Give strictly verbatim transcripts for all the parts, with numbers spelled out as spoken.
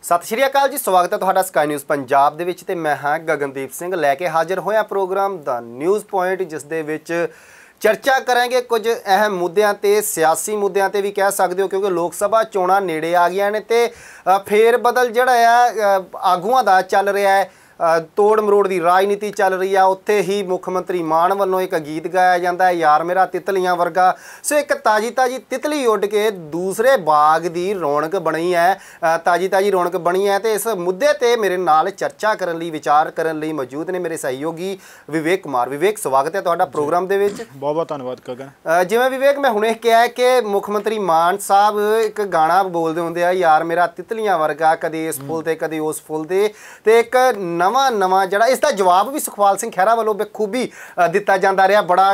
सत श्री अकाल जी, स्वागत है तुहाडा स्काई न्यूज़ पंजाब दे विच ते मैं हाँ गगनदीप सिंह लैके हाजिर होया प्रोग्राम द न्यूज़ पॉइंट, जिस दे विच चर्चा करेंगे कुछ अहम मुद्दों ते सियासी मुद्दों ते भी कह सकते हो, क्योंकि लोक सभा चोणां नेड़े आ गई ने ते फेर बदल जिहड़ा है आगूआं दा चल रहा है। तोड़ मरोड़ की राजनीति चल रही है। उत्थे ही मुख्यमंत्री मान वालों एक गीत गाया जाता है, यार मेरा तितलियां वर्गा। सो एक ताजी ताजी तितली उड़ के दूसरे बाग की रौनक बनी है, ताजी ताजी रौनक बनी है। तो इस मुद्दे ते मेरे नाल चर्चा करने लई विचार करने लई मौजूद ने मेरे सहयोगी विवेक कुमार। विवेक, स्वागत है तुहाडा प्रोग्राम दे विच। बहुत बहुत धन्यवाद गगन। जिवें विवेक मैं हुणे कहा है कि मुख्यमंत्री मान साहब एक गाना बोलते होंगे, यार मेरा तितलियां वर्गा, कदे इस फुल ते कदे उस फुल ते। ते एक नवा नवा जड़ा इसका जवाब भी सुखपाल सिंह खैरा वालों बखूबी दिता जाता रहा, बड़ा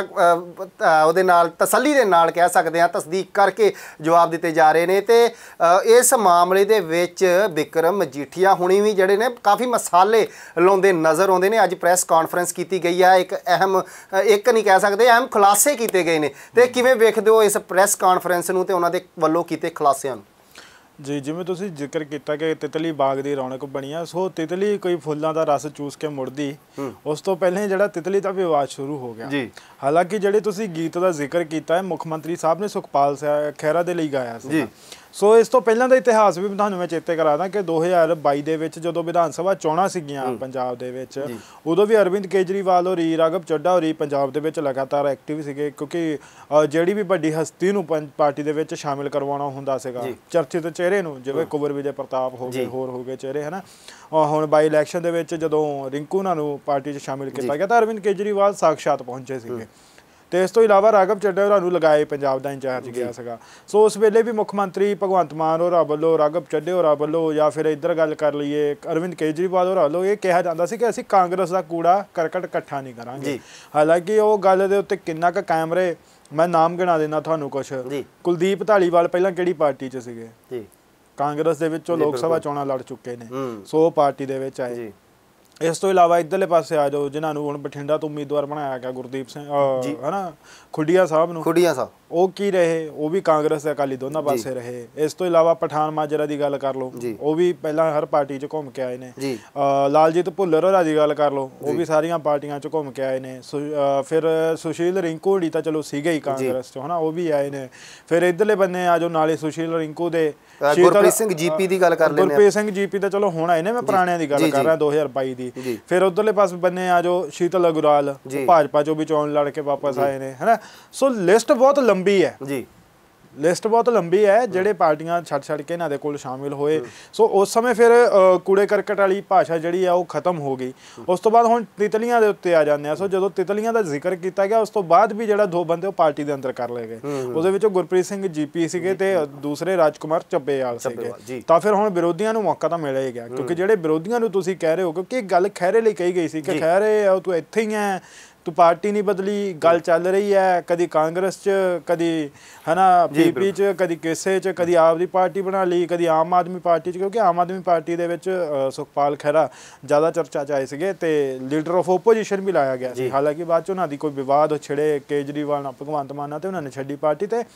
उहदे नाल तसल्ली दे नाल कह सकते हैं, तस्दीक करके जवाब दिते जा रहे हैं। तो इस मामले दे विच बिक्रम मजीठिया हुणी भी जड़े ने काफ़ी मसाले लाउंदे नज़र आउंदे ने। अज प्रैस कॉन्फ्रेंस की गई है, एक अहम एक नहीं कह सकते अहम खुलासे किए गए हैं। तो किवें वेखदे हो इस प्रैस कॉन्फ्रेंस नूं ते उन्हां दे वल्लों कीते खुलासिਆਂ ਨੂੰ? जी, जिमें तुसीं जिक्र किया कि तितली बाग की रौनक बनी है, सो तितली कोई फुलों का रस चूस के मुड़दी, उस तो पहले जो तितली का विवाद शुरू हो गया जी। हालांकि जिहड़े तुसीं गीत का जिक्र किया है, मुख्यमंत्री साहब ने सुखपाल खैरा दे लई गाया सी। सो इस तो पहला का इतिहास भी तुहानूं मैं चेते करा दा कि दो हज़ार बाई दे विच जदों विधान सभा चोणां सीगियां पंजाब दे विच, उदों भी अरविंद केजरीवाल होरी, राघव चड्ढा होरी पंजाब दे विच लगातार एक्टिव सीगे, क्योंकि जिहड़ी भी वड्डी हस्ती नूं पार्टी दे विच शामिल करवाउणा हुंदा सीगा, चर्चित चेहरे नूं, जिवें कुंवर विजय प्रताप हो गए, होर हो गए चेहरे है ना। हुण बाई इलैक्शन दे विच जदों रिंकू उन्हां नूं पार्टी च शामिल किया गया तां अरविंद केजरीवाल साक्षात पहुंचे सीगे। तो इस तो इलावा राघव चड्ढा होरां लगाए पंजाब का इंचार्ज गया सीगा। सो उस वेले भी मुख्यमंत्री भगवंत मान होरां वल्लों, राघव चड्ढे होरां वल्लों, या फिर इधर गल कर लीए अरविंद केजरीवाल होरां वल्लों ये कहा जाता सी कि असीं कांग्रेस का कूड़ा करकट इकट्ठा नहीं करांगे। हालांकि वो गल दे उत्ते किन्ना क कायम रहे, मैं नाम गिना देना तुहानूं कुछ। कुलदीप धालीवाल पहलां किहड़ी पार्टी च सीगे? कांग्रेस दे विचों लोक सभा चोणां लड़ चुके ने, सो पार्टी दे विच आए। इस तो इलावा इधरले पासे आ जाओ, जिन्होंने हुण बठिंडा तो उम्मीदवार बनाया गया गुरदीप सिंह है ना, खुडिया साहब नूं, खुडिया साहब वो की रहे, वो भी कांग्रेस ते अकाली दोनों पासे रहे। इस तो इलावा पठान माजरा की गल कर लो, वो भी पहला हर पार्टी च घूम के आए ने। लालजीत भुल्लर होरां दी गल कर लो, वो भी सारियां पार्टियां च घूम के आए ने। फिर सुशील रिंकू होरी तां चलो सीगे ही कांग्रेस चो है ना, वो भी आए ने। फिर इधरले बन्ने आ जाओ, नाले सुशील रिंकू दे गुरप्रीत सिंह जीपी की गल कर लें, गुरप्रीत सिंह जीपी तो चलो हुण आए ने, मैं पुराणियां दी गल कर रहा दो हज़ार बाई दी। फिर उधरले पास बन्ने आ जाओ, शीतल अग्रवाल भाजपा चो भी चोण लड़ के वापस आए ने, है ना। सो लिस्ट बहुत लंबी है जी, लिस्ट बहुत लंबी है ਜਿਹੜੇ पार्टियां छड़ छड़ के इन्हां दे कोल शामिल होए। सो उस समय फिर कूड़े करकट वाली भाषा जिहड़ी है वो खत्म हो गई। उस तो बाद हुण तितलियां दे उत्ते आ जांदे आ। सो जदों तितलियां दा जिक्र किया गया, उस तो बाद भी जिहड़ा दो बंदे पार्टी दे अंदर कर लए गए, ਉਹਦੇ ਵਿੱਚੋਂ गुरप्रीत सिंह जीपी सीगे ते दूसरे राजकुमार ਚੱਬੇਵਾਲ सीगे। ਤਾਂ ਫਿਰ ਹੁਣ ਵਿਰੋਧੀਆਂ ਨੂੰ ਮੌਕਾ ਤਾਂ ਮਿਲ ਹੀ ਗਿਆ, ਕਿਉਂਕਿ ਜਿਹੜੇ ਵਿਰੋਧੀਆਂ ਨੂੰ ਤੁਸੀਂ ਕਹਿ ਰਹੇ ਹੋ, ਕਿਉਂਕਿ ਗੱਲ ਖਹਿਰੇ ਲਈ ਕਹੀ ਗਈ ਸੀ ਕਿ ਖਹਿਰੇ ਤੂੰ ਇੱਥੇ ਹੀ ਹੈ, तू पार्टी नहीं बदली, गल चल रही है कदी कांग्रेस च, कदी है ना पीपी च, कदी किसे च, कदी आप दी पार्टी बना ली, कदी आम आदमी पार्टी च, क्योंकि आम आदमी पार्टी दे विच सुखपाल खैरा ज़्यादा चर्चा च आए सीगे ते लीडर ऑफ ओपोजिशन भी लाया गया सी। हालांकि बाद च उन्हां दी कोई विवाद छिड़े, केजरीवाल नाल भगवंत मान ते उन्होंने छड्डी पार्टी ते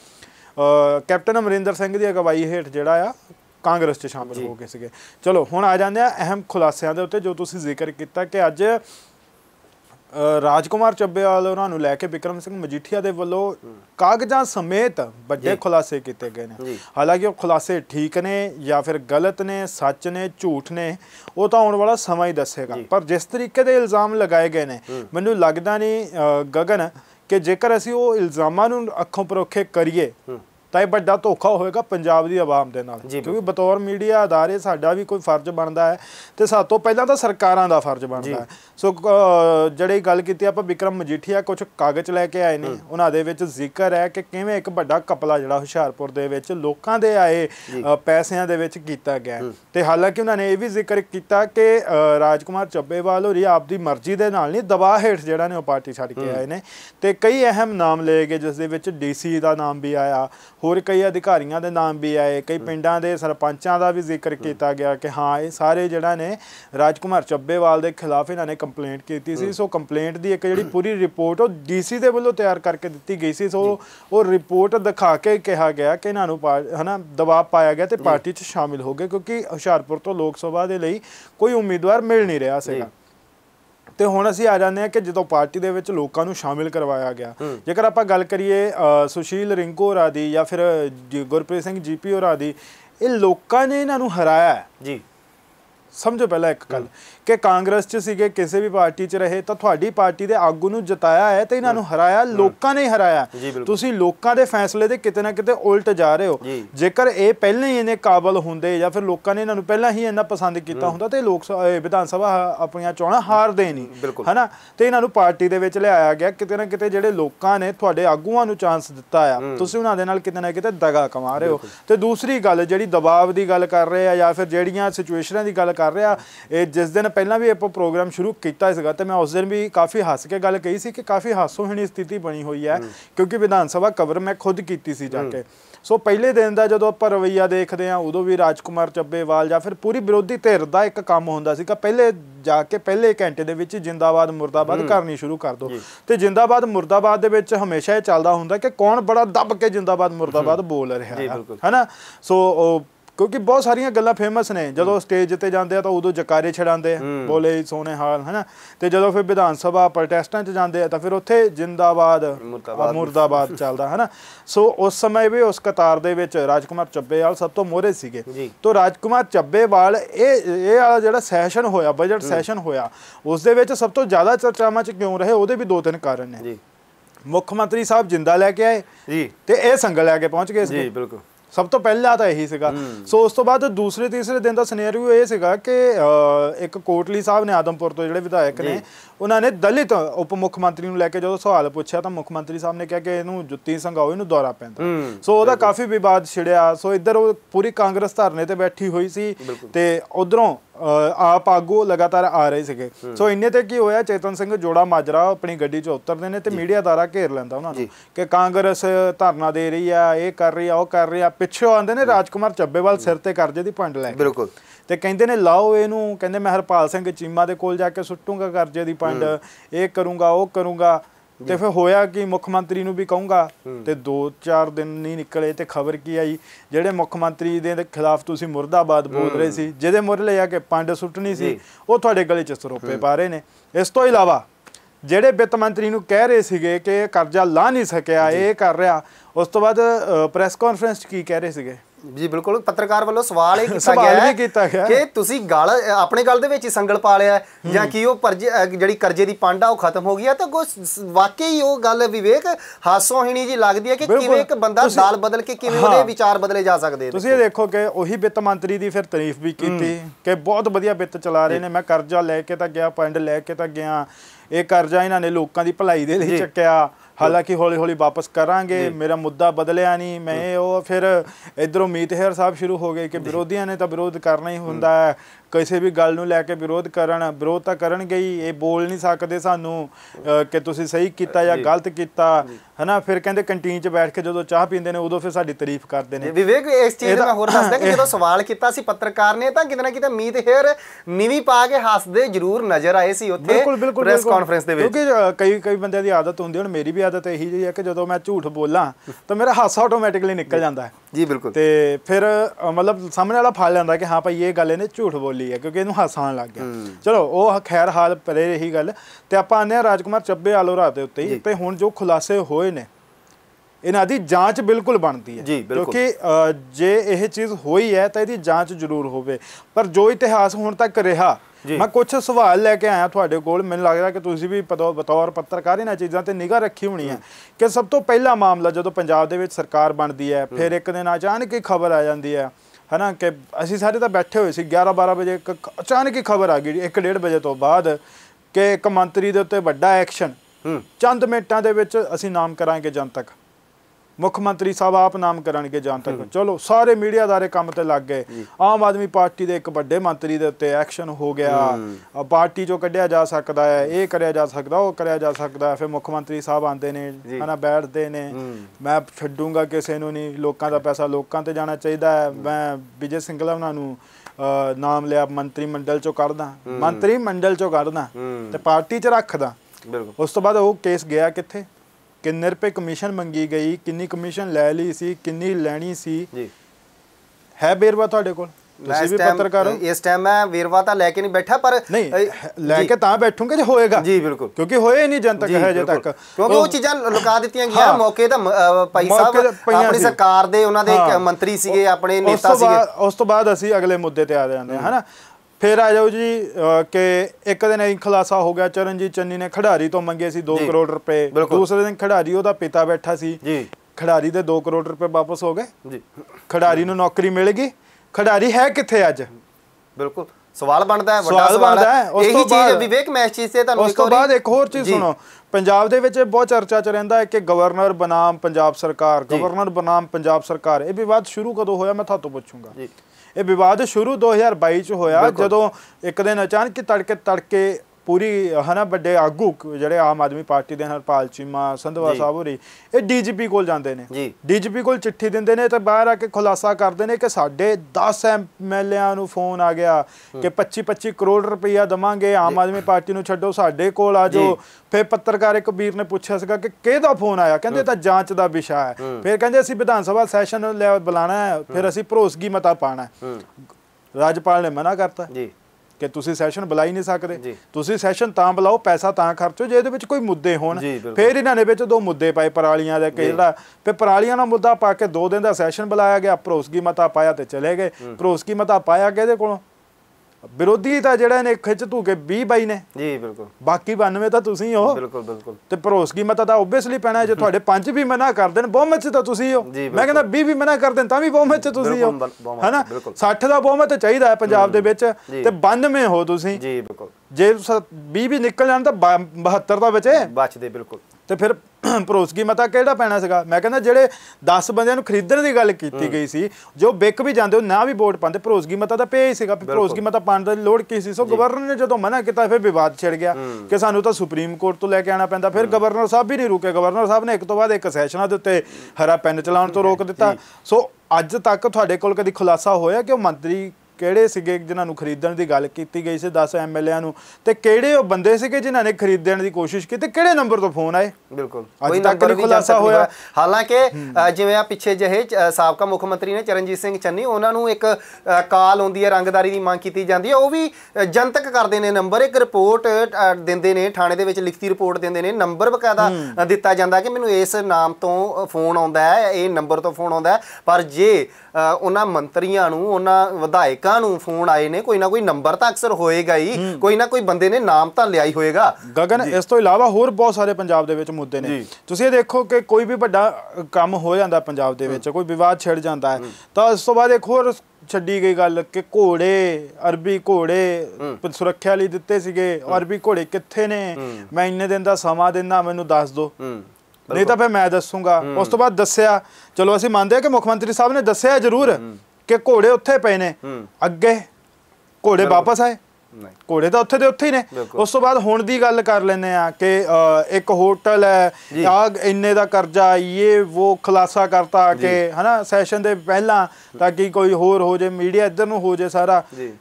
कैप्टन अमरिंदर सिंह दी अगवाई हेठ जिहड़ा आ कांग्रेस च शामिल हो गए सीगे। चलो हुण आ जांदे आ अहम खुलासिਆਂ ਦੇ ਉੱਤੇ, जो तुसीं जिक्र किया कि अज राजकुमार ਚੱਬੇਵਾਲ ਉਹਨਾਂ ਨੂੰ ਲੈ ਕੇ बिक्रम सिंह मजीठिया ਦੇ ਵੱਲੋਂ ਕਾਗਜ਼ਾਂ ਸਮੇਤ ਵੱਡੇ ਖੁਲਾਸੇ ਕੀਤੇ ਗਏ ਨੇ। ਹਾਲਾਂਕਿ ਉਹ ਖੁਲਾਸੇ ਠੀਕ ਨੇ ਜਾਂ ਫਿਰ ਗਲਤ ਨੇ, ਸੱਚ ਨੇ, ਝੂਠ ਨੇ, ਉਹ ਤਾਂ ਆਉਣ ਵਾਲਾ ਸਮਾਂ ਹੀ ਦੱਸੇਗਾ। ਪਰ ਜਿਸ ਤਰੀਕੇ ਦੇ ਇਲਜ਼ਾਮ ਲਗਾਏ ਗਏ ਨੇ, ਮੈਨੂੰ ਲੱਗਦਾ ਨਹੀਂ ਗਗਨ ਕਿ ਜੇਕਰ ਅਸੀਂ ਉਹ ਇਲਜ਼ਾਮਾਂ ਨੂੰ ਅੱਖੋਂ ਪਰੋਖੇ ਕਰੀਏ ਤਾਂ ਇਹ ਵੱਡਾ ਧੋਖਾ ਹੋਏਗਾ ਪੰਜਾਬ ਦੀ ਆਵਾਮ ਦੇ ਨਾਲ, ਕਿਉਂਕਿ ਬਤੌਰ ਮੀਡੀਆ ਅਦਾਰੇ ਸਾਡਾ ਵੀ ਕੋਈ ਫਰਜ਼ ਬਣਦਾ ਹੈ ਤੇ ਸਭ ਤੋਂ ਪਹਿਲਾਂ ਤਾਂ ਸਰਕਾਰਾਂ ਦਾ ਫਰਜ਼ ਬਣਦਾ ਹੈ। ਸੋ ਜਿਹੜੀ ਗੱਲ ਕੀਤੀ ਆਪਾਂ, ਬਿਕਰਮ ਮਜੀਠੀਆ ਕੁਝ ਕਾਗਜ਼ ਲੈ ਕੇ ਆਏ ਨੇ, ਉਹਨਾਂ ਦੇ ਵਿੱਚ ਜ਼ਿਕਰ ਹੈ ਕਿ ਕਿਵੇਂ ਇੱਕ ਵੱਡਾ ਕਪਲਾ ਜਿਹੜਾ ਹੁਸ਼ਿਆਰਪੁਰ ਦੇ ਵਿੱਚ ਲੋਕਾਂ ਦੇ ਆਏ ਪੈਸਿਆਂ ਦੇ ਵਿੱਚ ਕੀਤਾ ਗਿਆ। ਤੇ ਹਾਲਾਂਕਿ ਉਹਨਾਂ ਨੇ ਇਹ ਵੀ ਜ਼ਿਕਰ ਕੀਤਾ ਕਿ ਰਾਜकुमार ਚੱਬੇਵਾਲ ਹੋਰੀ ਆਪਦੀ ਮਰਜ਼ੀ ਦੇ ਨਾਲ ਨਹੀਂ, ਦਬਾਅ ਹੇਠ ਜਿਹੜਾ ਨੇ ਉਹ ਪਾਰਟੀ ਛੱਡ ਕੇ ਆਏ ਨੇ। ਤੇ ਕਈ ਅਹਿਮ ਨਾਮ ਲਏ ਗਏ, ਜਿਸ ਦੇ ਵਿੱਚ ਡੀਸੀ ਦਾ ਨਾਮ ਵੀ ਆਇਆ, ਹੋਰ ਕਈ ਅਧਿਕਾਰੀਆਂ ਦੇ ਨਾਮ ਵੀ ਆਏ, ਕਈ ਪਿੰਡਾਂ ਦੇ ਸਰਪੰਚਾਂ ਦਾ ਵੀ ਜ਼ਿਕਰ ਕੀਤਾ ਗਿਆ ਕਿ ਹਾਂ ਇਹ ਸਾਰੇ ਜਿਹੜਾ ਨੇ ਰਾਜਕੁਮਾਰ ਚੱਬੇਵਾਲ ਦੇ ਖਿਲਾਫ ਇਹਨਾਂ ਨੇ ਕੰਪਲੇਂਟ ਕੀਤੀ ਸੀ। ਸੋ ਕੰਪਲੇਂਟ ਦੀ ਇੱਕ ਜਿਹੜੀ ਪੂਰੀ ਰਿਪੋਰਟ ਉਹ ਡੀਸੀ ਦੇ ਵੱਲੋਂ ਤਿਆਰ ਕਰਕੇ ਦਿੱਤੀ ਗਈ ਸੀ। ਸੋ ਉਹ ਰਿਪੋਰਟ ਦਿਖਾ ਕੇ ਕਿਹਾ ਗਿਆ ਕਿ ਇਹਨਾਂ ਨੂੰ ਹਨਾ ਦਬਾਅ ਪਾਇਆ ਗਿਆ ਤੇ ਪਾਰਟੀ 'ਚ ਸ਼ਾਮਿਲ ਹੋ ਗਏ, ਕਿਉਂਕਿ ਹੁਸ਼ਿਆਰਪੁਰ ਤੋਂ ਲੋਕ ਸਭਾ ਦੇ ਲਈ ਕੋਈ ਉਮੀਦਵਾਰ ਮਿਲ ਨਹੀਂ ਰਿਹਾ ਸੀਗਾ। ਤੇ ਹੁਣ ਅਸੀਂ ਆ ਜਾਂਦੇ ਹਾਂ ਕਿ ਜਦੋਂ ਪਾਰਟੀ ਦੇ ਵਿੱਚ ਲੋਕਾਂ ਨੂੰ ਸ਼ਾਮਿਲ ਕਰਵਾਇਆ ਗਿਆ, ਜੇਕਰ ਆਪਾਂ ਗੱਲ ਕਰੀਏ ਸੁਸ਼ੀਲ ਰਿੰਕੂ ਹੋਰਾਂ ਦੀ ਜਾਂ ਫਿਰ ਗੁਰਪ੍ਰੀਤ ਸਿੰਘ ਜੀਪੀ ਹੋਰਾਂ ਦੀ, ਇਹ ਲੋਕਾਂ ਨੇ ਇਹਨਾਂ ਨੂੰ ਹਰਾਇਆ ਜੀ। ਸਮਝੋ ਪਹਿਲਾਂ ਇੱਕ ਗੱਲ ਕਿ ਕਾਂਗਰਸ 'ਚ ਸੀਗੇ, ਕਿਸੇ ਵੀ ਪਾਰਟੀ 'ਚ ਰਹੇ ਤਾਂ ਤੁਹਾਡੀ ਪਾਰਟੀ ਦੇ ਆਗੂ ਨੂੰ ਜਿਤਾਇਆ ਹੈ ਤੇ ਇਹਨਾਂ ਨੂੰ ਹਰਾਇਆ, ਲੋਕਾਂ ਨੇ ਹਰਾਇਆ। ਤੁਸੀਂ ਲੋਕਾਂ ਦੇ ਫੈਸਲੇ ਦੇ ਕਿਤੇ ਨਾ ਕਿਤੇ ਉਲਟ ਜਾ ਰਹੇ ਹੋ। ਜੇਕਰ ਇਹ ਪਹਿਲਾਂ ਹੀ ਇਹਨੇ ਕਾਬਲ ਹੁੰਦੇ ਜਾਂ ਫਿਰ ਲੋਕਾਂ ਨੇ ਇਹਨਾਂ ਨੂੰ ਪਹਿਲਾਂ ਹੀ ਇੰਨਾ ਪਸੰਦ ਕੀਤਾ ਹੁੰਦਾ ਤੇ ਲੋਕ ਵਿਧਾਨ ਸਭਾ ਆਪਣੀਆਂ ਚੋਣਾਂ ਹਾਰਦੇ ਨਹੀਂ ਹਨਾ। ਤੇ ਇਹਨਾਂ ਨੂੰ ਪਾਰਟੀ ਦੇ ਵਿੱਚ ਲਿਆਇਆ ਗਿਆ। ਕਿਤੇ ਨਾ ਕਿਤੇ ਜਿਹੜੇ ਲੋਕਾਂ ਨੇ ਤੁਹਾਡੇ ਆਗੂਆਂ ਨੂੰ ਚਾਂਸ ਦਿੱਤਾ ਆ, ਤੁਸੀਂ ਉਹਨਾਂ ਦੇ ਨਾਲ ਕਿਤੇ ਨਾ ਕਿਤੇ ਦਗਾ ਕਮਾ ਰਹੇ ਹੋ। ਤੇ ਦੂਸਰੀ ਗੱਲ ਜਿਹੜੀ ਦਬਾਅ ਦੀ ਗੱਲ ਕਰ ਰਹੇ ਆ ਜਾਂ ਫਿਰ ਜਿਹੜੀਆਂ ਸਿਚੁਏਸ਼ਨਾਂ ਦੀ ਗੱਲ ਕਰ ਰਹੇ ਆ, ਇਹ ਜਿਸ ਦਿਨ ਪਹਿਲਾਂ ਵੀ ਆਪਾਂ ਪ੍ਰੋਗਰਾਮ ਸ਼ੁਰੂ ਕੀਤਾ ਸੀਗਾ ਤੇ ਮੈਂ ਉਸ ਦਿਨ ਵੀ ਕਾਫੀ ਹੱਸ ਕੇ ਗੱਲ ਕਹੀ ਸੀ ਕਿ ਕਾਫੀ ਹਾਸੋਹੀਣੀ ਸਥਿਤੀ ਬਣੀ ਹੋਈ ਹੈ, ਕਿਉਂਕਿ ਵਿਧਾਨ ਸਭਾ ਕਵਰ ਮੈਂ ਖੁਦ ਕੀਤੀ ਸੀ ਜਾ ਕੇ। ਸੋ ਪਹਿਲੇ ਦਿਨ ਦਾ ਜਦੋਂ ਆਪਾਂ ਰਵੱਈਆ ਦੇਖਦੇ ਹਾਂ, ਉਦੋਂ ਵੀ ਰਾਜਕੁਮਾਰ ਚੱਬੇਵਾਲ ਜਾਂ ਫਿਰ ਪੂਰੀ ਵਿਰੋਧੀ ਧਿਰ ਦਾ ਇੱਕ ਕੰਮ ਹੁੰਦਾ ਸੀ ਕਿ ਪਹਿਲੇ ਜਾ ਕੇ ਪਹਿਲੇ ਘੰਟੇ ਦੇ ਵਿੱਚ ਜਿੰਦਾਬਾਦ ਮੁਰਦਾਬਾਦ ਕਰਨੀ ਸ਼ੁਰੂ ਕਰ ਦਿਓ। ਤੇ ਜਿੰਦਾਬਾਦ ਮੁਰਦਾਬਾਦ ਦੇ ਵਿੱਚ ਹਮੇਸ਼ਾ ਇਹ ਚੱਲਦਾ ਹੁੰਦਾ ਕਿ ਕੌਣ ਬੜਾ ਦੱਬ ਕੇ ਜਿੰਦਾਬਾਦ ਮੁਰਦਾਬਾਦ ਬੋਲ ਰਿਹਾ ਹੈ ਨਾ। ਸੋ ਕਿਉਂਕਿ ਬਹੁਤ ਸਾਰੀਆਂ ਗੱਲਾਂ ਫੇਮਸ ਨੇ, ਜਦੋਂ ਸਟੇਜ ਤੇ ਜਾਂਦੇ ਆ ਤਾਂ ਉਦੋਂ ਜਕਾਰੇ ਛਡਾਉਂਦੇ ਆ, ਬੋਲੇ ਸੋਹਣੇ ਹਾਲ ਹੈ ਨਾ। ਤੇ ਜਦੋਂ ਫਿਰ ਵਿਧਾਨ ਸਭਾ ਪ੍ਰੋਟੈਸਟਾਂ 'ਚ ਜਾਂਦੇ ਆ ਤਾਂ ਫਿਰ ਉੱਥੇ ਜਿੰਦਾਬਾਦ ਮੁਰਦਾਬਾਦ ਚੱਲਦਾ ਹੈ ਨਾ। ਸੋ ਉਸ ਸਮੇਂ ਵੀ ਉਸ ਕਤਾਰ ਦੇ ਵਿੱਚ ਰਾਜਕੁਮਾਰ ਚੱਬੇਵਾਲ ਸਭ ਤੋਂ ਮੋਹਰੇ ਸੀਗੇ। ਤਾਂ ਰਾਜਕੁਮਾਰ ਚੱਬੇਵਾਲ ਇਹ ਇਹ ਵਾਲਾ ਜਿਹੜਾ ਸੈਸ਼ਨ ਹੋਇਆ, ਬਜਟ ਸੈਸ਼ਨ ਹੋਇਆ, ਉਸ ਦੇ ਵਿੱਚ ਸਭ ਤੋਂ ਜ਼ਿਆਦਾ ਚਰਚਾਵਾਂ 'ਚ ਕਿਉਂ ਰਹੇ, ਉਹਦੇ ਵੀ ਦੋ ਤਿੰਨ ਕਾਰਨ ਨੇ। ਮੁੱਖ ਮੰਤਰੀ ਸਾਹਿਬ ਜਿੰਦਾ ਲੈ ਕੇ ਆਏ ਤੇ ਇਹ ਸੰਗਲ ਲੈ ਕੇ ਪਹੁੰਚ ਗਏ ਸੀ। ਬਿਲਕੁਲ ਸਭ ਤੋਂ ਪਹਿਲਾਂ ਤਾਂ ਇਹੀ ਸੀਗਾ। ਸੋ ਉਸ ਤੋਂ ਬਾਅਦ ਦੂਸਰੇ ਤੀਸਰੇ ਦਿਨ ਦਾ ਸਿਨੈਰੀਓ ਇਹ ਸੀਗਾ ਕਿ ਇੱਕ ਕੋਟਲੀ ਸਾਹਿਬ ਨੇ, ਆਦਮਪੁਰ ਤੋਂ ਜਿਹੜੇ ਵਿਧਾਇਕ ਨੇ, ਉਹਨਾਂ ਨੇ ਦਲਿਤ ਉਪ ਮੁੱਖ ਮੰਤਰੀ ਨੂੰ ਲੈ ਕੇ ਜਦੋਂ ਸਵਾਲ ਪੁੱਛਿਆ ਤਾਂ ਮੁੱਖ ਮੰਤਰੀ ਸਾਹਿਬ ਨੇ ਕਿਹਾ ਕਿ ਇਹਨੂੰ ਜੁੱਤੀ ਸੰਘਾਓ, ਇਹਨੂੰ ਦੌਰਾ ਪੈਂਦਾ। ਸੋ ਉਹਦਾ ਕਾਫੀ ਵਿਵਾਦ ਛਿੜਿਆ। ਸੋ ਇੱਧਰ ਉਹ ਪੂਰੀ ਕਾਂਗਰਸ ਧਰਨੇ ਤੇ ਬੈਠੀ ਹੋਈ ਸੀ ਤੇ ਉਧਰੋਂ ਆਪ ਆਗੂ ਲਗਾਤਾਰ ਆ ਰਹੇ ਸੀਗੇ। ਸੋ ਇੰਨੇ ਤੇ ਕੀ ਹੋਇਆ, ਚੇਤਨ ਸਿੰਘ ਜੋੜਾ ਮਾਜਰਾ ਆਪਣੀ ਗੱਡੀ 'ਚ ਉਤਰਦੇ ਨੇ ਤੇ ਮੀਡੀਆ ਦਾਰਾ ਘੇਰ ਲੈਂਦਾ ਉਹਨਾਂ ਨੂੰ ਕਿ ਕਾਂਗਰਸ ਧਰਨਾ ਦੇ ਰਹੀ ਆ, ਇਹ ਕਰ ਰਹੀ ਆ, ਉਹ ਕਰ ਰਹੀ ਆ। ਪਿੱਛੋਂ ਆਉਂਦੇ ਨੇ ਰਾਜਕੁਮਾਰ ਚੱਬੇਵਾਲ ਸਿਰ ਤੇ ਕਰਜ਼ੇ ਦੀ ਪੰਡ ਲੈ ਕੇ, ਬਿਲਕੁਲ, ਤੇ ਕਹਿੰਦੇ ਨੇ ਲਾਓ ਇਹਨੂੰ। ਕਹਿੰਦੇ ਮੈਂ ਹਰਪਾਲ ਸਿੰਘ ਚੀਮਾ ਦੇ ਕੋਲ ਜਾ ਕੇ ਸੁੱਟੂਗਾ ਕਰਜ਼ੇ ਦੀ ਪੰਡ, ਇਹ ਕਰੂੰਗਾ, ਉਹ ਕਰੂੰਗਾ। ਤੇ ਫਿਰ ਹੋਇਆ ਕਿ ਮੁੱਖ ਮੰਤਰੀ ਨੂੰ ਵੀ ਕਹੂੰਗਾ ਤੇ ਦੋ ਚਾਰ ਦਿਨ ਨਹੀਂ ਨਿਕਲੇ ਤੇ ਖਬਰ ਕੀ ਆਈ, ਜਿਹੜੇ ਮੁੱਖ ਮੰਤਰੀ ਦੇ ਖਿਲਾਫ ਤੁਸੀਂ ਮੁਰਦਾਬਾਦ ਬੋਲ ਰਹੇ ਸੀ, ਜਿਹਦੇ ਮੁਰਲੇ ਆ ਕੇ ਪੰਡ ਸੁੱਟਣੀ ਸੀ, ਉਹ ਤੁਹਾਡੇ ਗਲੇ 'ਚ ਸਰੋਪੇ ਪਾ ਰਹੇ ਨੇ। ਇਸ ਤੋਂ ਇਲਾਵਾ ਜਿਹੜੇ ਵਿੱਤ ਮੰਤਰੀ ਨੂੰ ਕਹਿ ਰਹੇ ਸੀਗੇ ਕਿ ਇਹ ਕਰਜ਼ਾ ਲਾ ਨਹੀਂ ਸਕਿਆ, ਇਹ ਕਰ ਰਿਹਾ, ਉਸ ਤੋਂ ਬਾਅਦ ਪ੍ਰੈਸ ਕਾਨਫਰੰਸ 'ਚ ਕੀ ਕਹਿ ਰਹੇ ਸੀਗੇ ਜੀ? ਬਿਲਕੁਲ, ਪੱਤਰਕਾਰ ਵੱਲੋਂ ਸਵਾਲ ਇਹ ਕੀਤਾ ਗਿਆ ਕੀਤਾ ਗਿਆ ਕਿ ਤੁਸੀਂ ਗਲ ਆਪਣੇ ਗੱਲ ਦੇ ਵਿੱਚ ਹੀ ਸੰਗਲ ਪਾ ਲਿਆ ਜਾਂ ਕੀ ਉਹ ਜਿਹੜੀ ਕਰਜ਼ੇ ਦੀ ਪੰਡ ਆ ਉਹ ਖਤਮ ਹੋ ਗਈ ਆ। ਤਾਂ ਵਾਕਈ ਉਹ ਗੱਲ ਵਿਵੇਕ ਹਾਸੋਹੀਣੀ ਜੀ ਲੱਗਦੀ ਹੈ ਕਿ ਕਿਵੇਂ ਇੱਕ ਬੰਦਾ ਦਾਲ ਬਦਲ ਕੇ ਕਿਵੇਂ ਉਹਦੇ ਵਿਚਾਰ ਬਦਲੇ ਜਾ ਸਕਦੇ। ਤੁਸੀਂ ਇਹ ਦੇਖੋ ਕਿ ਉਹੀ ਵਿੱਤ ਮੰਤਰੀ ਦੀ ਫਿਰ ਤਾਰੀਫ ਵੀ ਕੀਤੀ ਕਿ ਬਹੁਤ ਵਧੀਆ ਵਿੱਤ ਚਲਾ ਰਹੇ ਨੇ, ਮੈਂ ਕਰਜ਼ਾ ਲੈ ਕੇ ਤਾਂ ਗਿਆ, ਪੰਡ ਲੈ ਕੇ ਤਾਂ ਗਿਆ, ਇਹ ਕਰਜ਼ਾ ਇਹਨਾਂ ਨੇ ਲੋਕਾਂ ਦੀ ਭਲਾਈ ਦੇ ਲਈ ਚੱਕਿਆ, ਹਾਲਾਂਕਿ ਹੌਲੀ ਹੌਲੀ ਵਾਪਸ ਕਰਾਂਗੇ, ਮੇਰਾ ਮੁੱਦਾ ਬਦਲਿਆ ਨਹੀਂ, ਮੈਂ ਉਹ। ਫਿਰ ਇੱਧਰੋਂ ਮੀਤ ਹੇਅਰ ਸਾਹਿਬ ਸ਼ੁਰੂ ਹੋ ਗਏ ਕਿ ਵਿਰੋਧੀਆਂ ਨੇ ਤਾਂ ਵਿਰੋਧ ਕਰਨਾ ਹੀ ਹੁੰਦਾ ਹੈ, ਕਿਸੇ ਵੀ ਗੱਲ ਨੂੰ ਲੈ ਕੇ ਵਿਰੋਧ ਕਰਨ, ਵਿਰੋਧ ਤਾਂ ਕਰਨਗੇ ਹੀ, ਇਹ ਬੋਲ ਨਹੀਂ ਸਕਦੇ ਸਾਨੂੰ ਕਿ ਤੁਸੀਂ ਸਹੀ ਕੀਤਾ ਜਾਂ ਗਲਤ ਕੀਤਾ ਹੈ ਨਾ। ਫਿਰ ਕਹਿੰਦੇ ਕੰਟੀਨ 'ਚ ਬੈਠ ਕੇ ਜਦੋਂ ਚਾਹ ਪੀਂਦੇ ਨੇ ਉਦੋਂ ਫਿਰ ਸਾਡੀ ਤਾਰੀਫ ਕਰਦੇ ਨੇ। ਵਿਵੇਕ, ਇਸ ਚੀਜ਼ ਮੈਂ ਹੋਰ ਦੱਸਦਾ ਕਿ ਜਦੋਂ ਸਵਾਲ ਕੀਤਾ ਸੀ ਪੱਤਰਕਾਰ ਨੇ ਤਾਂ ਕਿਤੇ ਨਾ ਕਿਤੇ ਮੀਤ ਹੇਅਰ ਨੀਵੀਂ ਪਾ ਕੇ ਹੱਸਦੇ ਜ਼ਰੂਰ ਨਜ਼ਰ ਆਏ ਸੀ ਉੱਥੇ ਪ੍ਰੈਸ ਕਾਨਫਰੰਸ ਦੇ ਵਿੱਚ। ਕਿਉਂਕਿ ਕਈ ਕਈ ਬੰਦਿਆਂ ਦੀ ਆਦਤ ਹੁੰਦੀ, ਹੁਣ ਮੇਰੀ ਵੀ ਆਦਤ ਇਹੀ ਜਿਹੀ ਹੈ ਕਿ ਜਦੋਂ ਮੈਂ ਝੂਠ ਬੋਲਾਂ ਤਾਂ ਮੇਰਾ ਹਾਸਾ ਆਟੋਮੈਟਿਕਲੀ ਨਿਕਲ ਜਾਂਦਾ ਹੈ ਜੀ। ਬਿਲਕੁਲ। ਤੇ ਫਿਰ ਮਤਲਬ ਸਾਹਮਣੇ ਵਾਲਾ ਫੜ ਲੈਂਦਾ ਕਿ ਹਾਂ ਭਾਈ ਇਹ ਗੱਲ ਇਹਨੇ ਝੂਠ ਬੋਲੀ ਹੈ, ਕਿਉਂਕਿ ਇਹਨੂੰ ਹਾਸਾ ਆਉਣ ਲੱਗ ਗਿਆ। ਚਲੋ ਉਹ ਖੈਰ ਹਾਲ ਪਰੇ ਰਹੀ ਗੱਲ। ਤੇ ਆਪਾਂ ਆਉਂਦੇ ਹਾਂ ਰਾਜਕੁਮਾਰ ਚੱਬੇਵਾਲ ਹੋਰਾਂ ਦੇ ਉੱਤੇ ਹੀ। ਤੇ ਹੁਣ ਜੋ ਖੁਲਾਸੇ ਹੋਏ ਨੇ ਇਹਨਾਂ ਦੀ ਜਾਂਚ ਬਿਲਕੁਲ ਬਣਦੀ ਹੈ, ਕਿਉਂਕਿ ਜੇ ਇਹ ਚੀਜ਼ ਹੋਈ ਹੈ ਤਾਂ ਇਹਦੀ ਜਾਂਚ ਜ਼ਰੂਰ ਹੋਵੇ। ਪਰ ਜੋ ਇਤਿਹਾਸ ਹੁਣ ਤੱਕ ਰਿਹਾ, ਮੈਂ ਕੁਝ ਸਵਾਲ ਲੈ ਕੇ ਆਇਆ ਤੁਹਾਡੇ ਕੋਲ, ਮੈਨੂੰ ਲੱਗਦਾ ਕਿ ਤੁਸੀਂ ਵੀ ਬਤੌਰ ਪੱਤਰਕਾਰ ਇਹਨਾਂ ਚੀਜ਼ਾਂ ਤੇ ਨਿਗਾਹ ਰੱਖੀ ਹੋਣੀ ਹੈ ਕਿ ਸਭ ਤੋਂ ਪਹਿਲਾ ਮਾਮਲਾ ਜਦੋਂ ਪੰਜਾਬ ਦੇ ਵਿੱਚ ਸਰਕਾਰ ਬਣਦੀ ਹੈ, ਫਿਰ ਇੱਕ ਦਿਨ ਅਚਾਨਕ ਹੀ ਖਬਰ ਆ ਜਾਂਦੀ ਹੈ ਹੈ ਨਾ ਕਿ ਅਸੀਂ ਸਾਰੇ ਤਾਂ ਬੈਠੇ ਹੋਏ ਸੀ, ਗਿਆਰਾਂ ਬਾਰਾਂ ਵਜੇ ਇੱਕ ਅਚਾਨਕ ਹੀ ਖਬਰ ਆ ਗਈ ਇੱਕ ਡੇਢ ਵਜੇ ਤੋਂ ਬਾਅਦ ਕਿ ਇੱਕ ਮੰਤਰੀ ਦੇ ਉੱਤੇ ਵੱਡਾ ਐਕਸ਼ਨ, ਚੰਦ ਮਿੰਟਾਂ ਦੇ ਵਿੱਚ ਅਸੀਂ ਨਾਮ ਕਰਾਂਗੇ ਜਨਤਕ। ਮੁੱਖ ਮੰਤਰੀ ਸਾਹਿਬ ਆਪ ਨਾਮ ਕਰਨਗੇ ਜਾਣ ਤੱਕ। ਚਲੋ ਸਾਰੇ ਮੀਡੀਆਦਾਰੇ ਕੰਮ ਤੇ ਲੱਗ ਗਏ। ਆਮ ਆਦਮੀ ਪਾਰਟੀ ਦੇ ਇੱਕ ਵੱਡੇ ਮੰਤਰੀ ਦੇ ਉੱਤੇ ਐਕਸ਼ਨ ਹੋ ਗਿਆ, ਪਾਰਟੀ ਚੋਂ ਕੱਢਿਆ ਜਾ ਸਕਦਾ ਹੈ, ਇਹ ਕਰਿਆ ਜਾ ਸਕਦਾ, ਉਹ ਕਰਿਆ ਜਾ ਸਕਦਾ ਹੈ। ਫਿਰ ਮੁੱਖ ਮੰਤਰੀ ਸਾਹਿਬ ਆਉਂਦੇ ਨੇ ਹਨਾ, ਬੈਠਦੇ ਨੇ, ਮੈਂ ਛੱਡੂੰਗਾ ਕਿਸੇ ਨੂੰ ਨਹੀਂ, ਲੋਕਾਂ ਦਾ ਪੈਸਾ ਲੋਕਾਂ ਤੇ ਜਾਣਾ ਚਾਹੀਦਾ ਹੈ, ਮੈਂ ਵਿਜੇ ਸਿੰਗਲਾ ਉਹਨਾਂ ਨੂੰ ਨਾਮ ਲਿਆ ਮੰਤਰੀ ਮੰਡਲ ਚੋਂ ਕੱਢਦਾ, ਮੰਤਰੀ ਮੰਡਲ ਚੋਂ ਕੱਢਦਾ ਤੇ ਪਾਰਟੀ 'ਚ ਰੱਖਦਾ। ਉਸ ਤੋਂ ਬਾਅਦ ਉਹ ਕੇਸ ਗਿਆ ਕਿੱਥੇ, ਕਿੰਨੇ ਰੁਪਏ ਕਮਿਸ਼ਨ ਮੰਗੀ ਗਈ, ਕਿੰਨੀ ਕਮਿਸ਼ਨ ਲੈ ਲਈ ਸੀ, ਕਿੰਨੀ ਲੈਣੀ ਸੀ, ਹੈ ਵੇਰਵਾ ਤੁਹਾਡੇ ਕੋਲ? ਤੁਸੀਂ ਵੀ ਪੱਤਰਕਾਰ ਹੋ। ਇਸ ਟਾਈਮ ਮੈਂ ਵੇਰਵਾ ਤਾਂ ਲੈ ਕੇ ਨਹੀਂ ਬੈਠਾ, ਪਰ ਨਹੀਂ ਲੈ ਕੇ ਤਾਂ ਬੈਠੂਗੇ ਜੇ ਹੋਏਗਾ। ਜੀ ਬਿਲਕੁਲ, ਕਿਉਂਕਿ ਹੋਏ ਨਹੀਂ ਜਨਤਕ ਹੈ ਅਜੇ ਤੱਕ, ਕਿਉਂਕਿ ਉਹ ਚੀਜ਼ਾਂ ਲੁਕਾ ਦਿੱਤੀਆਂ ਗਈਆਂ। ਮੌਕੇ ਤਾਂ ਭਾਈ ਸਾਹਿਬ ਆਪਣੀ ਸਰਕਾਰ ਦੇ ਉਹਨਾਂ ਦੇ ਮੰਤਰੀ ਸੀਗੇ, ਆਪਣੇ ਨੇਤਾ ਸੀਗੇ। ਉਸ ਤੋਂ ਬਾਅਦ ਅਸੀਂ ਅਗਲੇ ਮੁੱਦੇ ਤੇ ਆ ਜਾਂਦੇ ਹਾਂ ਹਨਾ। ਫਿਰ ਆ ਜਾਓ ਜੀ ਕਿ ਇੱਕ ਦਿਨ ਇਹ ਖੁਲਾਸਾ ਹੋ ਗਿਆ, ਚਰਨਜੀਤ ਚੰਨੀ ਨੇ ਖਿਡਾਰੀ ਤੋਂ ਮੰਗੇ ਸੀ ਦੋ ਕਰੋੜ ਰੁਪਏ। ਦੂਸਰੇ ਦਿਨ ਖਿਡਾਰੀ ਉਹਦਾ ਪਿਤਾ ਬੈਠਾ ਸੀ, ਖਿਡਾਰੀ ਦੇ ਦੋ ਕਰੋੜ ਰੁਪਏ ਵਾਪਸ ਹੋ ਗਏ, ਖਿਡਾਰੀ ਨੂੰ ਨੌਕਰੀ ਮਿਲ ਗਈ। ਖਿਡਾਰੀ ਹੈ ਕਿੱਥੇ ਅੱਜ? ਬਿਲਕੁਲ ਸਵਾਲ ਬਣਦਾ ਹੈ, ਵੱਡਾ ਸਵਾਲ ਹੈ। ਇਹੀ ਚੀਜ਼ ਵਿਵੇਕ ਮੈਂ ਇਸ ਚੀਜ਼ ਤੇ ਤੁਹਾਨੂੰ ਉਸ ਤੋਂ ਬਾਅਦ ਇੱਕ ਹੋਰ ਚੀਜ਼ ਸੁਣੋ, ਪੰਜਾਬ ਦੇ ਵਿੱਚ ਬਹੁਤ ਚਰਚਾ ਚ ਰਹਿੰਦਾ ਹੈ ਕਿ ਗਵਰਨਰ ਬਨਾਮ ਪੰਜਾਬ ਸਰਕਾਰ, ਗਵਰਨਰ ਬਨਾਮ ਪੰਜਾਬ ਸਰਕਾਰ। ਇਹ ਵਿਵਾਦ ਸ਼ੁਰੂ ਕਦੋਂ ਹੋਇਆ ਮੈਂ ਤੁਹਾਨੂੰ ਪੁੱਛੂੰਗਾ। ਇਹ ਵਿਵਾਦ ਸ਼ੁਰੂ ਦੋ ਹਜ਼ਾਰ ਬਾਈ ਚ ਹੋਇਆ, ਜਦੋਂ ਇੱਕ ਦਿਨ ਅਚਾਨਕ ਤੜਕੇ ਤੜਕੇ ਪੂਰੀ ਹੈ ਨਾ ਵੱਡੇ ਆਗੂ ਜਿਹੜੇ ਆਮ ਆਦਮੀ ਪਾਰਟੀ ਦੇ ਹਰਪਾਲ ਚੀਮਾ, ਸੰਧਵਾ ਸਾਹਿਬ ਹੋਰੀ, ਇਹ ਡੀਜੀਪੀ ਕੋਲ ਜਾਂਦੇ ਨੇ, ਡੀਜੀਪੀ ਕੋਲ ਚਿੱਠੀ ਦਿੰਦੇ ਨੇ ਤੇ ਬਾਹਰ ਆ ਕੇ ਖੁਲਾਸਾ ਕਰਦੇ ਨੇ ਕਿ ਸਾਡੇ ਦਸ ਐਮਐਲਏਆਂ ਨੂੰ ਫੋਨ ਆ ਗਿਆ ਕਿ ਪੱਚੀ ਪੱਚੀ ਕਰੋੜ ਰੁਪਈਆ ਦੇਵਾਂਗੇ, ਆਮ ਆਦਮੀ ਪਾਰਟੀ ਨੂੰ ਛੱਡੋ, ਸਾਡੇ ਕੋਲ ਆ ਜਾਓ। ਫਿਰ ਪੱਤਰਕਾਰ ਕਬੀਰ ਨੇ ਪੁੱਛਿਆ ਸੀਗਾ ਕਿ ਕਿਹਦਾ ਫੋਨ ਆਇਆ, ਕਹਿੰਦੇ ਤਾਂ ਜਾਂਚ ਦਾ ਵਿਸ਼ਾ ਹੈ। ਫਿਰ ਕਹਿੰਦੇ ਅਸੀਂ ਵਿਧਾਨ ਸਭਾ ਸੈਸ਼ਨ ਲੈ ਬੁਲਾਣਾ ਹੈ, ਫਿਰ ਅਸੀਂ ਭਰੋਸਗੀ ਮਤਾ ਪਾਣਾ। ਰਾਜਪਾਲ ਨੇ ਮਨਾ ਕਰਤਾ ਕਿ ਤੁਸੀਂ ਸੈਸ਼ਨ ਬੁਲਾ ਹੀ ਨਹੀਂ ਸਕਦੇ, ਤੁਸੀਂ ਸੈਸ਼ਨ ਤਾਂ ਬੁਲਾਓ, ਪੈਸਾ ਤਾਂ ਖਰਚੋ ਜੇ ਇਹਦੇ ਵਿੱਚ ਕੋਈ ਮੁੱਦੇ ਹੋਣ। ਫਿਰ ਇਹਨਾਂ ਨੇ ਵਿੱਚ ਦੋ ਮੁੱਦੇ ਪਾਏ ਪਰਾਲੀਆਂ ਦੇ, ਕਿ ਜਿਹੜਾ ਫਿਰ ਪਰਾਲੀਆਂ ਦਾ ਮੁੱਦਾ ਪਾ ਕੇ ਦੋ ਦਿਨ ਦਾ ਸੈਸ਼ਨ ਬੁਲਾਇਆ ਗਿਆ, ਭਰੋਸਗੀ ਮਤਾ ਪਾਇਆ ਤੇ ਚਲੇ ਗਏ। ਭਰੋਸਗੀ ਮਤਾ ਪਾਇਆ ਕਿਹਦੇ ਕੋਲੋਂ? ਵਿਰੋਧੀ ਤਾਂ ਜਿਹੜਾ ਨੇ ਖਿੱਚ ਧੂ ਕੇ ਵੀਹ ਬਾਈ ਨੇ, ਜੀ ਬਿਲਕੁਲ, ਬਾਕੀ ਬਾਨਵੇਂ ਤਾਂ ਤੁਸੀਂ ਹੋ। ਬਿਲਕੁਲ ਬਿਲਕੁਲ। ਤੇ ਭਰੋਸਗੀ ਮਤਾ ਤਾਂ ਓਬਵੀਅਸਲੀ ਪੈਣਾ, ਜੇ ਤੁਹਾਡੇ ਪੰਜ ਵੀ ਮਨਾ ਕਰ ਦੇਣ ਬਹੁਮਤ ਚ ਤਾਂ ਤੁਸੀਂ ਹੋ। ਮੈਂ ਕਹਿੰਦਾ ਵੀਹ ਵੀ ਮਨਾ ਕਰ ਦੇਣ ਤਾਂ ਵੀ ਬਹੁਮਤ ਚ ਤੁਸੀਂ ਹੋ, ਹਨਾ। ਸੱਠ ਦਾ ਬਹੁਮਤ ਚਾਹੀਦਾ ਹੈ ਪੰਜਾਬ ਦੇ ਵਿੱਚ ਤੇ ਬਾਨਵੇਂ ਹੋ ਤੁਸੀਂ। ਜੀ ਬਿਲਕੁਲ। ਜੇ ਵੀਹ ਵੀ ਨਿਕਲ ਜਾਣ ਤਾਂ ਬਹੱਤਰ ਦਾ ਬਚੇ ਬਚਦੇ। ਬਿਲਕੁਲ। ਤੇ ਫਿਰ ਭਰੋਸਗੀ ਮਤਾ ਕਿਹੜਾ ਪੈਣਾ ਸੀਗਾ? ਮੈਂ ਕਹਿੰਦਾ ਜਿਹੜੇ ਦਸ ਬੰਦਿਆਂ ਨੂੰ ਖਰੀਦਣ ਦੀ ਗੱਲ ਕੀਤੀ ਗਈ ਸੀ, ਜੋ ਵਿਕ ਵੀ ਜਾਂਦੇ ਉਹ ਨਾ ਵੀ ਵੋਟ ਪਾਉਂਦੇ, ਭਰੋਸਗੀ ਮਤਾ ਤਾਂ ਪਿਆ ਹੀ ਸੀਗਾ। ਭਰੋਸਗੀ ਮਤਾ ਪਾਉਣ ਦੀ ਲੋੜ ਕੀ ਸੀ? ਸੋ ਗਵਰਨਰ ਨੇ ਜਦੋਂ ਮਨਾ ਕੀਤਾ ਫਿਰ ਵਿਵਾਦ ਛਿੜ ਗਿਆ ਕਿ ਸਾਨੂੰ ਤਾਂ ਸੁਪਰੀਮ ਕੋਰਟ ਤੋਂ ਲੈ ਕੇ ਆਉਣਾ ਪੈਂਦਾ। ਫਿਰ ਗਵਰਨਰ ਸਾਹਿਬ ਵੀ ਨਹੀਂ ਰੁਕੇ, ਗਵਰਨਰ ਸਾਹਿਬ ਨੇ ਇੱਕ ਤੋਂ ਬਾਅਦ ਇੱਕ ਸੈਸ਼ਨਾਂ ਦੇ ਉੱਤੇ ਹਰਾ ਪੈਨ ਚਲਾਉਣ ਤੋਂ ਰੋਕ ਦਿੱਤਾ। ਸੋ ਅੱਜ ਤੱਕ ਤੁਹਾਡੇ ਕੋਲ ਕਦੀ ਖੁਲਾਸਾ ਹੋਇਆ ਕਿ ਉਹ ਮੰਤਰੀ ਕਿਹੜੇ ਸੀਗੇ ਜਿਨ੍ਹਾਂ ਨੂੰ ਖਰੀਦਣ ਦੀ ਗੱਲ ਕੀਤੀ ਗਈ ਸੀ ਦਸ ਐਮਐਲਏਆਂ ਨੂੰ, ਤੇ ਕਿਹੜੇ ਉਹ ਬੰਦੇ ਸੀਗੇ ਜਿਨ੍ਹਾਂ ਨੇ ਖਰੀਦਣ ਦੀ ਕੋਸ਼ਿਸ਼ ਕੀਤੀ, ਕਿਹੜੇ ਨੰਬਰ ਤੋਂ ਫੋਨ ਆਏ? ਬਿਲਕੁਲ ਅੱਜ ਤੱਕ ਨਹੀਂ ਖੁਲਾਸਾ ਹੋਇਆ। ਹਾਲਾਂਕਿ ਜਿਵੇਂ ਆ ਪਿੱਛੇ ਜਿਹੇ ਸਾਬਕਾ ਮੁੱਖ ਮੰਤਰੀ ਨੇ ਚਰਨਜੀਤ ਸਿੰਘ ਚੰਨੀ, ਉਹਨਾਂ ਨੂੰ ਇੱਕ ਕਾਲ ਆਉਂਦੀ ਹੈ, ਰੰਗਦਾਰੀ ਦੀ ਮੰਗ ਕੀਤੀ ਜਾਂਦੀ ਹੈ, ਉਹ ਵੀ ਜਨਤਕ ਕਰਦੇ ਨੇ ਨੰਬਰ, ਇੱਕ ਰਿਪੋਰਟ ਦਿੰਦੇ ਨੇ ਥਾਣੇ ਦੇ ਵਿੱਚ, ਲਿਖਤੀ ਰਿਪੋਰਟ ਦਿੰਦੇ ਨੇ, ਨੰਬਰ ਬਕਾਇਦਾ ਦਿੱਤਾ ਜਾਂਦਾ ਕਿ ਮੈਨੂੰ ਇਸ ਨਾਮ ਤੋਂ ਫੋਨ ਆਉਂਦਾ ਹੈ, ਇਹ ਨੰਬਰ ਤੋਂ ਫੋਨ ਆਉਂਦਾ ਹੈ। ਪਰ ਜੇ ਉਹਨਾਂ ਮੰਤਰੀਆਂ ਨੂੰ, ਉਹਨਾਂ ਵਿਧਾਇਕਾਂ ਨੂੰ ਫੋਨ ਆਏ ਨੇ, ਕੋਈ ਨਾ ਕੋਈ ਨੰਬਰ ਤਾਂ ਅਕਸਰ ਹੋਏਗਾ ਹੀ, ਕੋਈ ਨਾ ਕੋਈ ਬੰਦੇ ਨੇ ਨਾਮ ਤਾਂ ਲਿਆ ਹੀ ਹੋਏਗਾ। ਗਗਨ, ਇਸ ਤੋਂ ਇਲਾਵਾ ਹੋਰ ਬਹੁਤ ਸਾਰੇ ਪੰਜਾਬ ਦੇ ਵਿੱਚ ਮੁੱਦੇ ਨੇ। ਤੁਸੀਂ ਇਹ ਦੇਖੋ ਕਿ ਕੋਈ ਵੀ ਵੱਡਾ ਕੰਮ ਹੋ ਜਾਂਦਾ ਪੰਜਾਬ ਦੇ ਵਿੱਚ, ਕੋਈ ਵਿਵਾਦ ਛਿੜ ਜਾਂਦਾ ਹੈ, ਤਾਂ ਉਸ ਤੋਂ ਬਾਅਦ ਇੱਕ ਹੋਰ ਛੱਡੀ ਗਈ ਗੱਲ ਕਿ ਘੋੜੇ, ਅਰਬੀ ਘੋੜੇ ਸੁਰੱਖਿਆ ਲਈ ਦਿੱਤੇ ਸੀਗੇ, ਅਰਬੀ ਘੋੜੇ ਕਿੱਥੇ ਨੇ? ਮੈਂ ਇੰਨੇ ਦਿਨ ਦਾ ਸਮਾਂ ਦਿੰਦਾ, ਮੈਨੂੰ ਦੱਸ ਦਿਓ, ਨਹੀਂ ਤਾਂ ਫਿਰ ਮੈਂ ਦੱਸੂਗਾ। ਉਸ ਤੋਂ ਬਾਅਦ ਦੱਸਿਆ, ਚਲੋ ਅਸੀਂ ਮੰਨਦੇ ਹਾਂ ਕਿ ਮੁੱਖ ਮੰਤਰੀ ਸਾਹਿਬ ਨੇ ਦੱਸਿਆ ਜ਼ਰੂਰ ਕਿ ਘੋੜੇ ਉੱਥੇ ਪਏ ਨੇ, ਅੱਗੇ ਘੋੜੇ ਵਾਪਸ ਆਏ? ਘੋੜੇ ਤਾਂ ਉੱਥੇ ਦੇ ਉੱਥੇ ਹੀ ਨੇ। ਉਸ ਤੋਂ ਬਾਅਦ ਹੁਣ ਦੀ ਗੱਲ ਕਰ ਲੈਂਦੇ ਆ ਕਿ ਇੱਕ ਹੋਟਲ ਹੈ, ਆ ਇੰਨੇ ਦਾ ਕਰਜ਼ਾ, ਇਹ ਉਹ ਖੁਲਾਸਾ ਕਰਤਾ ਕਿ ਹਨਾ ਸੈਸ਼ਨ ਦੇ ਪਹਿਲਾਂ, ਤਾਂ ਕਿ ਕੋਈ ਹੋਰ ਹੋ ਜੇ, ਮੀਡੀਆ ਇੱਧਰ ਨੂੰ ਹੋ ਜੇ ਸਾਰਾ।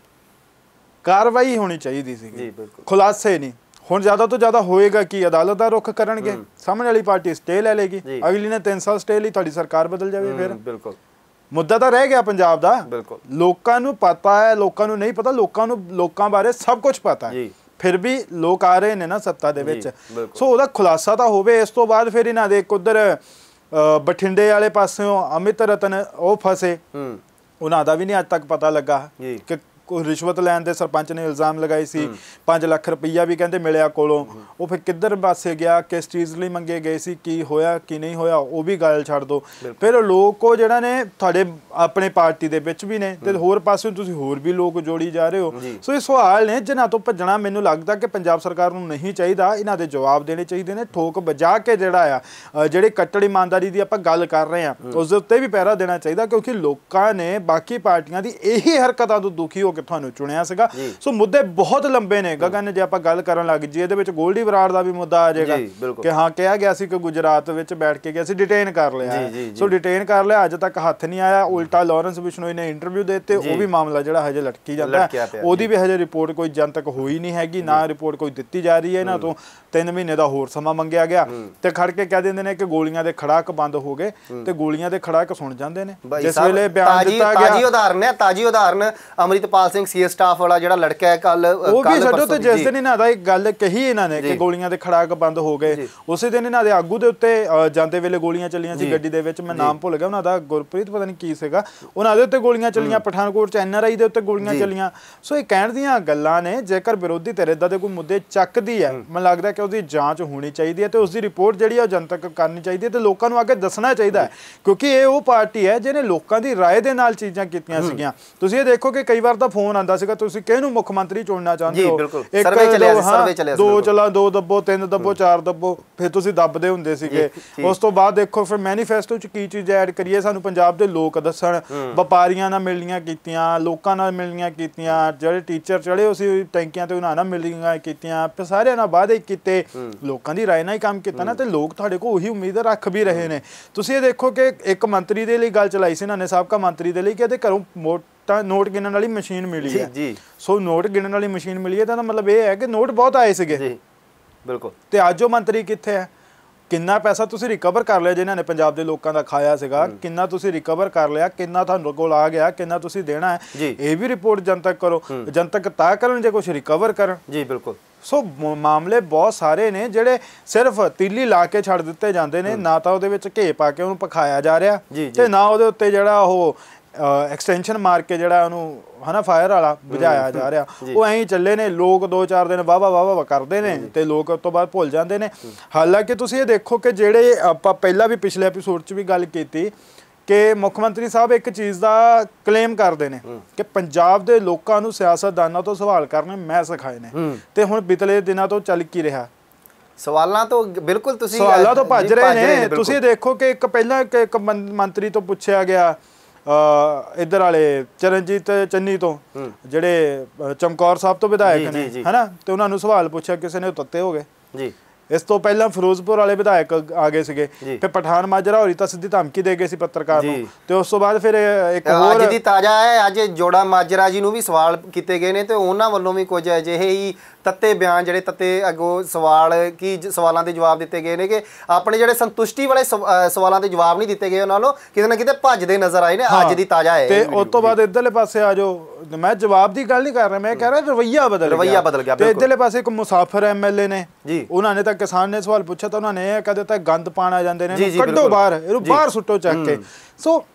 ਕਾਰਵਾਈ ਹੋਣੀ ਚਾਹੀਦੀ ਸੀਗੀ, ਖੁਲਾਸੇ ਨਹੀਂ। ਹੁਣ ਜ਼ਿਆਦਾ ਤੋਂ ਜ਼ਿਆਦਾ ਹੋਏਗਾ ਕਿ ਅਦਾਲਤ ਦਾ ਰੁਖ ਕਰਨਗੇ, ਸਾਹਮਣੇ ਵਾਲੀ ਪਾਰਟੀ ਸਟੇ ਲੈ ਲੇਗੀ, ਅਗਲੀ ਨੇ ਤਿੰਨ ਸਾਲ ਸਟੇ ਲਈ, ਤੁਹਾਡੀ ਸਰਕਾਰ ਬਦਲ ਜਾਵੇ। ਫਿਰ ਬਿਲਕੁਲ ਮੁੱਦਾ ਤਾਂ ਰਹਿ ਗਿਆ ਪੰਜਾਬ ਦਾ। ਬਿਲਕੁਲ ਲੋਕਾਂ ਨੂੰ ਪਤਾ ਹੈ, ਲੋਕਾਂ ਨੂੰ ਨਹੀਂ ਪਤਾ, ਲੋਕਾਂ ਨੂੰ ਲੋਕਾਂ ਬਾਰੇ ਸਭ ਕੁਝ ਪਤਾ ਹੈ, ਫਿਰ ਵੀ ਲੋਕ ਆ ਰਹੇ ਨੇ ਨਾ ਸੱਤਾ ਦੇ ਵਿੱਚ। ਸੋ ਉਹਦਾ ਖੁਲਾਸਾ ਤਾਂ ਹੋਵੇ। ਇਸ ਤੋਂ ਬਾਅਦ ਫਿਰ ਇਹਨਾਂ ਦੇ ਇੱਕ ਉੱਧਰ ਬਠਿੰਡੇ ਵਾਲੇ ਪਾਸਿਓਂ ਅਮਿਤ ਰਤਨ ਉਹ ਫਸੇ, ਉਹਨਾਂ ਦਾ ਵੀ ਨਹੀਂ ਅੱਜ ਤੱਕ ਪਤਾ ਲੱਗਾ ਕਿ ਰਿਸ਼ਵਤ ਲੈਣ ਦੇ ਸਰਪੰਚ ਨੇ ਇਲਜ਼ਾਮ ਲਗਾਏ ਸੀ, ਪੰਜ ਲੱਖ ਰੁਪਈਆ ਵੀ ਕਹਿੰਦੇ ਮਿਲਿਆ ਕੋਲੋਂ। ਉਹ ਫਿਰ ਕਿੱਧਰ ਪਾਸੇ ਗਿਆ, ਕਿਸ ਚੀਜ਼ ਲਈ ਮੰਗੇ ਗਏ ਸੀ, ਕੀ ਹੋਇਆ ਕੀ ਨਹੀਂ ਹੋਇਆ, ਉਹ ਵੀ ਗੱਲ ਛੱਡ ਦਿਓ। ਫਿਰ ਲੋਕ ਉਹ ਜਿਹੜਾ ਨੇ ਤੁਹਾਡੇ ਆਪਣੇ ਪਾਰਟੀ ਦੇ ਵਿੱਚ ਵੀ ਨੇ ਤੇ ਹੋਰ ਪਾਸੇ ਤੁਸੀਂ ਹੋਰ ਵੀ ਲੋਕ ਜੋੜੀ ਜਾ ਰਹੇ ਹੋ। ਸੋ ਇਹ ਸਵਾਲ ਨੇ ਜਿਨ੍ਹਾਂ ਤੋਂ ਭੱਜਣਾ ਮੈਨੂੰ ਲੱਗਦਾ ਕਿ ਪੰਜਾਬ ਸਰਕਾਰ ਨੂੰ ਨਹੀਂ ਚਾਹੀਦਾ, ਇਹਨਾਂ ਦੇ ਜਵਾਬ ਦੇਣੇ ਚਾਹੀਦੇ ਨੇ, ਠੋਕ ਵਜਾ ਕੇ ਜਿਹੜਾ ਆ ਜਿਹੜੇ ਕੱਟੜ ਇਮਾਨਦਾਰੀ ਦੀ ਆਪਾਂ ਗੱਲ ਕਰ ਰਹੇ ਹਾਂ ਉਸ ਦੇ ਉੱਤੇ ਵੀ ਪਹਿਰਾ ਦੇਣਾ ਚਾਹੀਦਾ, ਕਿਉਂਕਿ ਲੋਕਾਂ ਨੇ ਬਾਕੀ ਪਾਰਟੀਆਂ ਦੀ ਇਹੀ ਹਰਕਤਾਂ ਤੋਂ ਦੁਖੀ ਹੋ ਕੇ ਤੁਹਾਨੂੰ ਚੁਣਿਆ ਸੀਗਾ। ਸੋ ਮੁੱਦੇ ਬਹੁਤ ਲੰਬੇ ਨੇ ਗਗਨ, ਜੇ ਆਪਾਂ ਗੱਲ ਕਰਨ ਲੱਗ ਜੀ ਇਹਦੇ ਵਿੱਚ ਗੋਲਡੀ ਬਰਾੜ ਦਾ ਵੀ ਮੁੱਦਾ ਆ ਜਾਏਗਾ ਕਿ ਹਾਂ ਕਿਹਾ ਗਿਆ ਸੀ ਕਿ ਗੁਜਰਾਤ ਵਿੱਚ ਬੈਠ ਕੇ ਗਿਆ ਸੀ, ਡਿਟੇਨ ਕਰ ਲਿਆ। ਸੋ ਡਿਟੇਨ ਕਰ ਲਿਆ, ਅੱਜ ਤੱਕ ਹੱਥ ਨਹੀਂ ਆਇਆ। ਉਲਟਾ ਲਾਰੈਂਸ ਬਿਸ਼ਨੋਈ ਨੇ ਇੰਟਰਵਿਊ ਦੇ ਦਿੱਤੇ, ਉਹ ਵੀ ਮਾਮਲਾ ਜਿਹੜਾ ਹਜੇ ਲਟਕੀ ਜਾਂਦਾ, ਉਹਦੀ ਵੀ ਹਜੇ ਰਿਪੋਰਟ ਕੋਈ ਜਨਤਕ ਹੋਈ ਨਹੀਂ ਹੈਗੀ, ਨਾ ਰਿਪੋਰਟ ਕੋਈ ਦਿੱਤੀ ਜਾ ਰਹੀ ਹੈ। ਇਹਨਾਂ ਤੋਂ ਤਿੰਨ ਮਹੀਨੇ ਦਾ ਹੋਰ ਸਮਾਂ ਮੰਗਿਆ ਗਿਆ ਤੇ ਖੜ ਕੇ ਕਹਿ ਦਿੰਦੇ ਨੇ ਕਿ ਗੋਲੀਆਂ ਦੇ ਖੜਾਕ ਬੰਦ ਹੋ ਗਏ ਤੇ ਗੋਲੀਆਂ ਦੇ ਖੜਾਕ ਸੁਣ ਜਾਂਦੇ ਨੇ। ਜਿਸ ਵੇਲੇ ਬਿਆਨ ਦਿੱਤਾ ਗਿਆ, ਤਾਜੀ ਉਦਾਹਰਨ ਹੈ ਤਾਜੀ ਉਦਾਹਰਨ ਅਮਰਿਤਪਾਲ ਸਿੰਘ ਸੀ ਸਟਾਫ ਵਾਲਾ ਜਿਹੜਾ ਲੜਕਾ ਹੈ, ਕੱਲ ਉਹ ਵੀ ਛੱਡੋ ਤੇ ਜਿਸ ਦਿਨ ਇਹਨਾਂ ਦਾ ਇੱਕ ਗੱਲ ਕਹੀ ਇਹਨਾਂ ਨੇ ਕਿ ਗੋਲੀਆਂ ਦੇ ਖੜਾਕ ਬੰਦ ਹੋ ਗਏ, ਉਸੇ ਦਿਨ ਇਹਨਾਂ ਦੇ ਆਗੂ ਦੇ ਉੱਤੇ ਜਾਂਦੇ ਵੇਲੇ ਗੋਲੀਆਂ ਚੱਲੀਆਂ ਸੀ ਗੱਡੀ ਦੇ ਵਿੱਚ, ਮੈਂ ਨਾਮ ਭੁੱਲ ਗਿਆ ਉਹਨਾਂ ਦਾ, ਗੁਰਪ੍ਰੀਤ ਪਤਾ ਨਹੀਂ ਕੀ ਸੀਗਾ, ਉਹਨਾਂ ਦੇ ਉੱਤੇ ਗੋਲੀਆਂ ਚੱਲੀਆਂ, ਪਠਾਨਕੋਟ ਚ ਐਨ ਆਰ ਆਈ ਦੇ ਉੱਤੇ ਗੋਲੀਆਂ ਚੱਲੀਆਂ। ਸੋ ਇਹ ਕਹਿਣ ਦੀਆਂ ਗੱਲਾਂ ਨੇ, ਜੇਕਰ ਵਿਰੋਧੀ ਧਿਰ ਏਦਾਂ ਦੇ ਕੋਈ ਮੁੱਦੇ ਚੱਕਦੀ ਹੈ, ਮੈਨੂੰ ਲੱਗਦਾ ਕਿ ਉਹਦੀ ਜਾਂਚ ਹੋਣੀ ਚਾਹੀਦੀ ਹੈ ਤੇ ਉਸਦੀ ਰਿਪੋਰਟ ਜਿਹੜੀ ਆ ਉਹ ਜਨਤਕ ਕਰਨੀ ਚਾਹੀਦੀ ਹੈ ਤੇ ਲੋਕਾਂ ਨੂੰ ਅੱਗੇ ਦੱਸਣਾ ਚਾਹੀਦਾ ਹੈ, ਕਿਉਂਕਿ ਇਹ ਉਹ ਪਾਰਟੀ ਹੈ ਜਿਹਨੇ ਲੋਕਾਂ ਦੀ ਰਾਏ ਦੇ ਨਾਲ ਚੀਜ਼ਾਂ ਕੀਤੀਆਂ ਸੀਗੀਆਂ। ਤੁਸੀਂ ਇਹ ਦੇਖੋ ਕਿ ਕਈ ਵਾਰ ਤਾਂ ਫੋਨ ਆਉਂਦਾ ਸੀਗਾ, ਤੁਸੀਂ ਕਿਹਨੂੰ ਮੁੱਖ ਮੰਤਰੀ ਚੁਣਨਾ ਚਾਹੁੰਦੇ ਹੋ, ਇੱਕ ਦੋ ਚਲਾ ਦੋ ਦੱਬੋ, ਤਿੰਨ ਦੱਬੋ, ਚਾਰ ਦੱਬੋ, ਫਿਰ ਤੁਸੀਂ ਦੱਬਦੇ ਹੁੰਦੇ ਸੀਗੇ। ਉਸ ਤੋਂ ਬਾਅਦ ਦੇਖੋ ਫਿਰ ਮੈਨੀਫੈਸਟੋ ਚ ਕੀ ਚੀਜ਼ ਐਡ ਕਰੀਏ, ਸਾਨੂੰ ਪੰਜਾਬ ਦੇ ਲੋਕ ਦੱਸਣ, ਵਪਾਰੀਆਂ ਨਾਲ ਮਿਲਣੀਆਂ ਕੀਤੀਆਂ, ਲੋਕਾਂ ਨਾਲ ਮਿਲਣੀਆਂ ਕੀਤੀਆਂ, ਜਿਹੜੇ ਟੀਚਰ ਚੜੇ ਹੋ ਸੀ ਟੈਂਕੀਆਂ ਤੇ ਉਹਨਾਂ ਨਾਲ ਮਿਲਣੀਆਂ ਕੀਤੀਆਂ, ਫਿਰ ਸਾਰਿਆਂ ਨਾਲ ਵਾਅਦੇ ਕੀਤੇ, ਲੋਕਾਂ ਦੀ ਰਾਏ ਨਾਲ ਹੀ ਕੰਮ ਕੀਤਾ ਨਾ, ਤੇ ਲੋਕ ਤੁਹਾਡੇ ਕੋਲ ਉਹੀ ਉਮੀਦ ਰੱਖ ਵੀ ਰਹੇ ਨੇ। ਤੁਸੀਂ ਇਹ ਦੇਖੋ ਕਿ ਇੱਕ ਮੰਤਰੀ ਦੇ ਲਈ ਗੱਲ ਚਲਾਈ ਸੀ ਇਹਨਾਂ ਨੇ, ਸਾਬਕਾ ਮੰਤਰੀ ਦੇ ਲਈ, ਕਿ ਇਹਦੇ ਘਰੋਂ ਮੋਟਾ ਨੋਟ ਗਿਣਨ ਵਾਲੀ ਮਸ਼ੀਨ ਮਿਲੀ ਹੈ। ਸੋ ਨੋਟ ਗਿਣਨ ਵਾਲੀ ਮਸ਼ੀਨ ਮਿਲੀ ਹੈ ਤਾਂ ਮਤਲਬ ਇਹ ਹੈ ਕਿ ਨੋਟ ਬਹੁਤ ਆਏ ਸੀਗੇ। ਬਿਲਕੁਲ। ਤੇ ਅੱਜ ਉਹ ਮੰਤਰੀ ਕਿੱਥੇ ਹੈ? ਕਿੰਨਾ ਪੈਸਾ ਤੁਸੀਂ ਰਿਕਵਰ ਕਰ ਲਿਆ ਜਿਨ੍ਹਾਂ ਨੇ ਪੰਜਾਬ ਦੇ ਲੋਕਾਂ ਦਾ ਖਾਇਆ ਸੀਗਾ, ਕਿੰਨਾ ਤੁਸੀਂ ਰਿਕਵਰ ਕਰ ਲਿਆ, ਕਿੰਨਾ ਤੁਹਾਨੂੰ ਕੋਲ ਆ ਗਿਆ, ਕਿੰਨਾ ਤੁਸੀਂ ਦੇਣਾ ਹੈ, ਇਹ ਵੀ ਰਿਪੋਰਟ ਜਨਤਕ ਕਰੋ। ਜਨਤਕ ਤਾਂ ਕਰਨ ਜੇ ਕੁਝ ਰਿਕਵਰ ਕਰਨ। ਜੀ ਬਿਲਕੁਲ। ਸੋ ਮਾਮਲੇ ਬਹੁਤ ਸਾਰੇ ਨੇ ਜਿਹੜੇ ਸਿਰਫ ਤੀਲੀ ਲਾ ਕੇ ਛੱਡ ਦਿੱਤੇ ਜਾਂਦੇ ਨੇ, ਨਾ ਤਾਂ ਉਹਦੇ ਵਿੱਚ ਘੇ ਪਾ ਕੇ ਉਹਨੂੰ ਪਕਾਇਆ ਜਾ ਰਿਹਾ ਤੇ ਨਾ ਉਹਦੇ ਉੱਤੇ ਜਿਹੜਾ ਉਹ ਐਕਸਟੈਂਸ਼ਨ ਮਾਰ ਕੇ ਜਿਹੜਾ ਉਹਨੂੰ ਹਨਾ ਫਾਇਰ ਵਾਲਾ ਬੁਝਾਇਆ ਜਾ ਰਿਹਾ। ਉਹ ਐਂ ਚੱਲੇ ਨੇ, ਲੋਕ ਦੋ ਚਾਰ ਦਿਨ ਵਾਹ ਵਾਹ ਵਾਹ ਵਾਹ ਕਰਦੇ ਨੇ ਤੇ ਲੋਕ ਉਸ ਤੋਂ ਬਾਅਦ ਭੁੱਲ ਜਾਂਦੇ ਨੇ। ਹਾਲਾਂਕਿ ਤੁਸੀਂ ਇਹ ਦੇਖੋ ਕਿ ਜਿਹੜੇ ਆਪਾਂ ਪਹਿਲਾਂ ਵੀ ਪਿਛਲੇ ਐਪੀਸੋਡ 'ਚ ਵੀ ਗੱਲ ਕੀਤੀ ਕਿ ਮੁੱਖ ਮੰਤਰੀ ਸਾਹਿਬ ਇੱਕ ਚੀਜ਼ ਦਾ ਕਲੇਮ ਕਰਦੇ ਨੇ ਕਿ ਪੰਜਾਬ ਦੇ ਲੋਕਾਂ ਨੂੰ ਸਿਆਸਤਦਾਨਾਂ ਤੋਂ ਸਵਾਲ ਕਰਨੇ ਮੈਂ ਸਿਖਾਏ ਨੇ, ਤੇ ਹੁਣ ਪਿਛਲੇ ਦਿਨਾਂ ਤੋਂ ਚੱਲ ਕੀ ਰਿਹਾ, ਸਵਾਲਾਂ ਤੋਂ ਬਿਲਕੁਲ ਤੁਸੀਂ ਸਵਾਲਾਂ ਤੋਂ ਭੱਜ ਰਹੇ ਨੇ। ਤੁਸੀਂ ਦੇਖੋ ਕਿ ਇੱਕ ਪਹਿਲਾਂ ਇੱਕ ਮੰਤਰੀ ਤੋਂ ਪੁੱਛਿਆ ਗਿਆ, ਇੱਧਰ ਵਾਲੇ ਚਰਨਜੀਤ ਚੰਨੀ ਤੋਂ, ਜਿਹੜੇ ਚਮਕੌਰ ਸਾਹਿਬ ਤੋਂ ਵਿਧਾਇਕ ਨੇ ਹਨਾ, ਤੇ ਉਹਨਾਂ ਨੂੰ ਸਵਾਲ ਪੁੱਛਿਆ, ਕਿਸੇ ਨੇ ਤੱਤੇ ਹੋ ਗਏ ਜੀ। ਇਸ ਤੋਂ ਪਹਿਲਾਂ ਫਿਰੋਜ਼ਪੁਰ ਵਾਲੇ ਵਿਧਾਇਕ ਆ ਗਏ ਸੀਗੇ, ਫਿਰ ਪਠਾਨ ਮਾਜਰਾ ਹੋਰੀ ਤਾਂ ਸਿੱਧੀ ਧਮਕੀ ਦੇ ਗਏ ਸੀ ਪੱਤਰਕਾਰ ਨੂੰ, ਤੇ ਉਸ ਤੋਂ ਬਾਅਦ ਫਿਰ ਇੱਕ ਹੋਰ ਅੱਜ ਦੀ ਤਾਜ਼ਾ ਹੈ, ਅੱਜ ਜੋੜਾ ਮਾਜਰਾ ਜੀ ਨੂੰ ਵੀ ਸਵਾਲ ਕੀਤੇ ਗਏ ਨੇ ਤੇ ਉਹਨਾਂ ਵੱਲੋਂ ਵੀ ਕੁਝ ਅਜਿਹੇ ਹੀ ਤੱਤੇ ਬਿਆਨ, ਜਿਹੜੇ ਤੱਤੇ ਅੱਗੋਂ ਸਵਾਲ ਕੀ ਸਵਾਲਾਂ ਦੇ ਜਵਾਬ ਦਿੱਤੇ ਗਏ ਨੇ ਕਿ ਆਪਣੇ ਜਿਹੜੇ ਸੰਤੁਸ਼ਟੀ ਵਾਲੇ ਸਵਾਲਾਂ ਦੇ ਜਵਾਬ ਨਹੀਂ ਦਿੱਤੇ ਗਏ, ਉਹਨਾਂ ਨੂੰ ਕਿਤੇ ਨਾ ਕਿਤੇ ਭੱਜਦੇ ਨਜ਼ਰ ਆਏ ਨੇ। ਅੱਜ ਦੀ ਤਾਜ਼ਾ ਹੈ। ਤੇ ਉਸ ਤੋਂ ਬਾਅਦ ਇੱਧਰਲੇ ਪਾਸੇ ਆ ਜਾਓ, ਮੈਂ ਜਵਾਬ ਦੀ ਗੱਲ ਨਹੀਂ ਕਰ ਰਿਹਾ, ਮੈਂ ਕਹਿ ਰਿਹਾ ਰਵੱਈਆ ਬਦਲ ਗਿਆ, ਰਵੱਈਆ ਬਦਲ ਗਿਆ। ਤੇ ਇੱਧਰਲੇ ਪਾਸੇ ਇੱਕ ਮੁਸਾਫਰ ਐਮ ਐਲ ਏ ਨੇ ਜੀ, ਉਹਨਾਂ ਨੇ ਤਾਂ ਕਿਸਾਨ ਨੇ ਸਵਾਲ ਪੁੱਛਿਆ ਤਾਂ ਉਹਨਾਂ ਨੇ ਇਹ ਕਹਿ ਦਿੱਤਾ ਗੰਦ ਪਾਣ ਆ ਜਾਂਦੇ ਨੇ, ਕੱਢੋ ਬਾਹਰ, ਇਹਨੂੰ ਬਾਹਰ ਸੁੱਟੋ ਚੱਕ ਕੇ। ਸੋ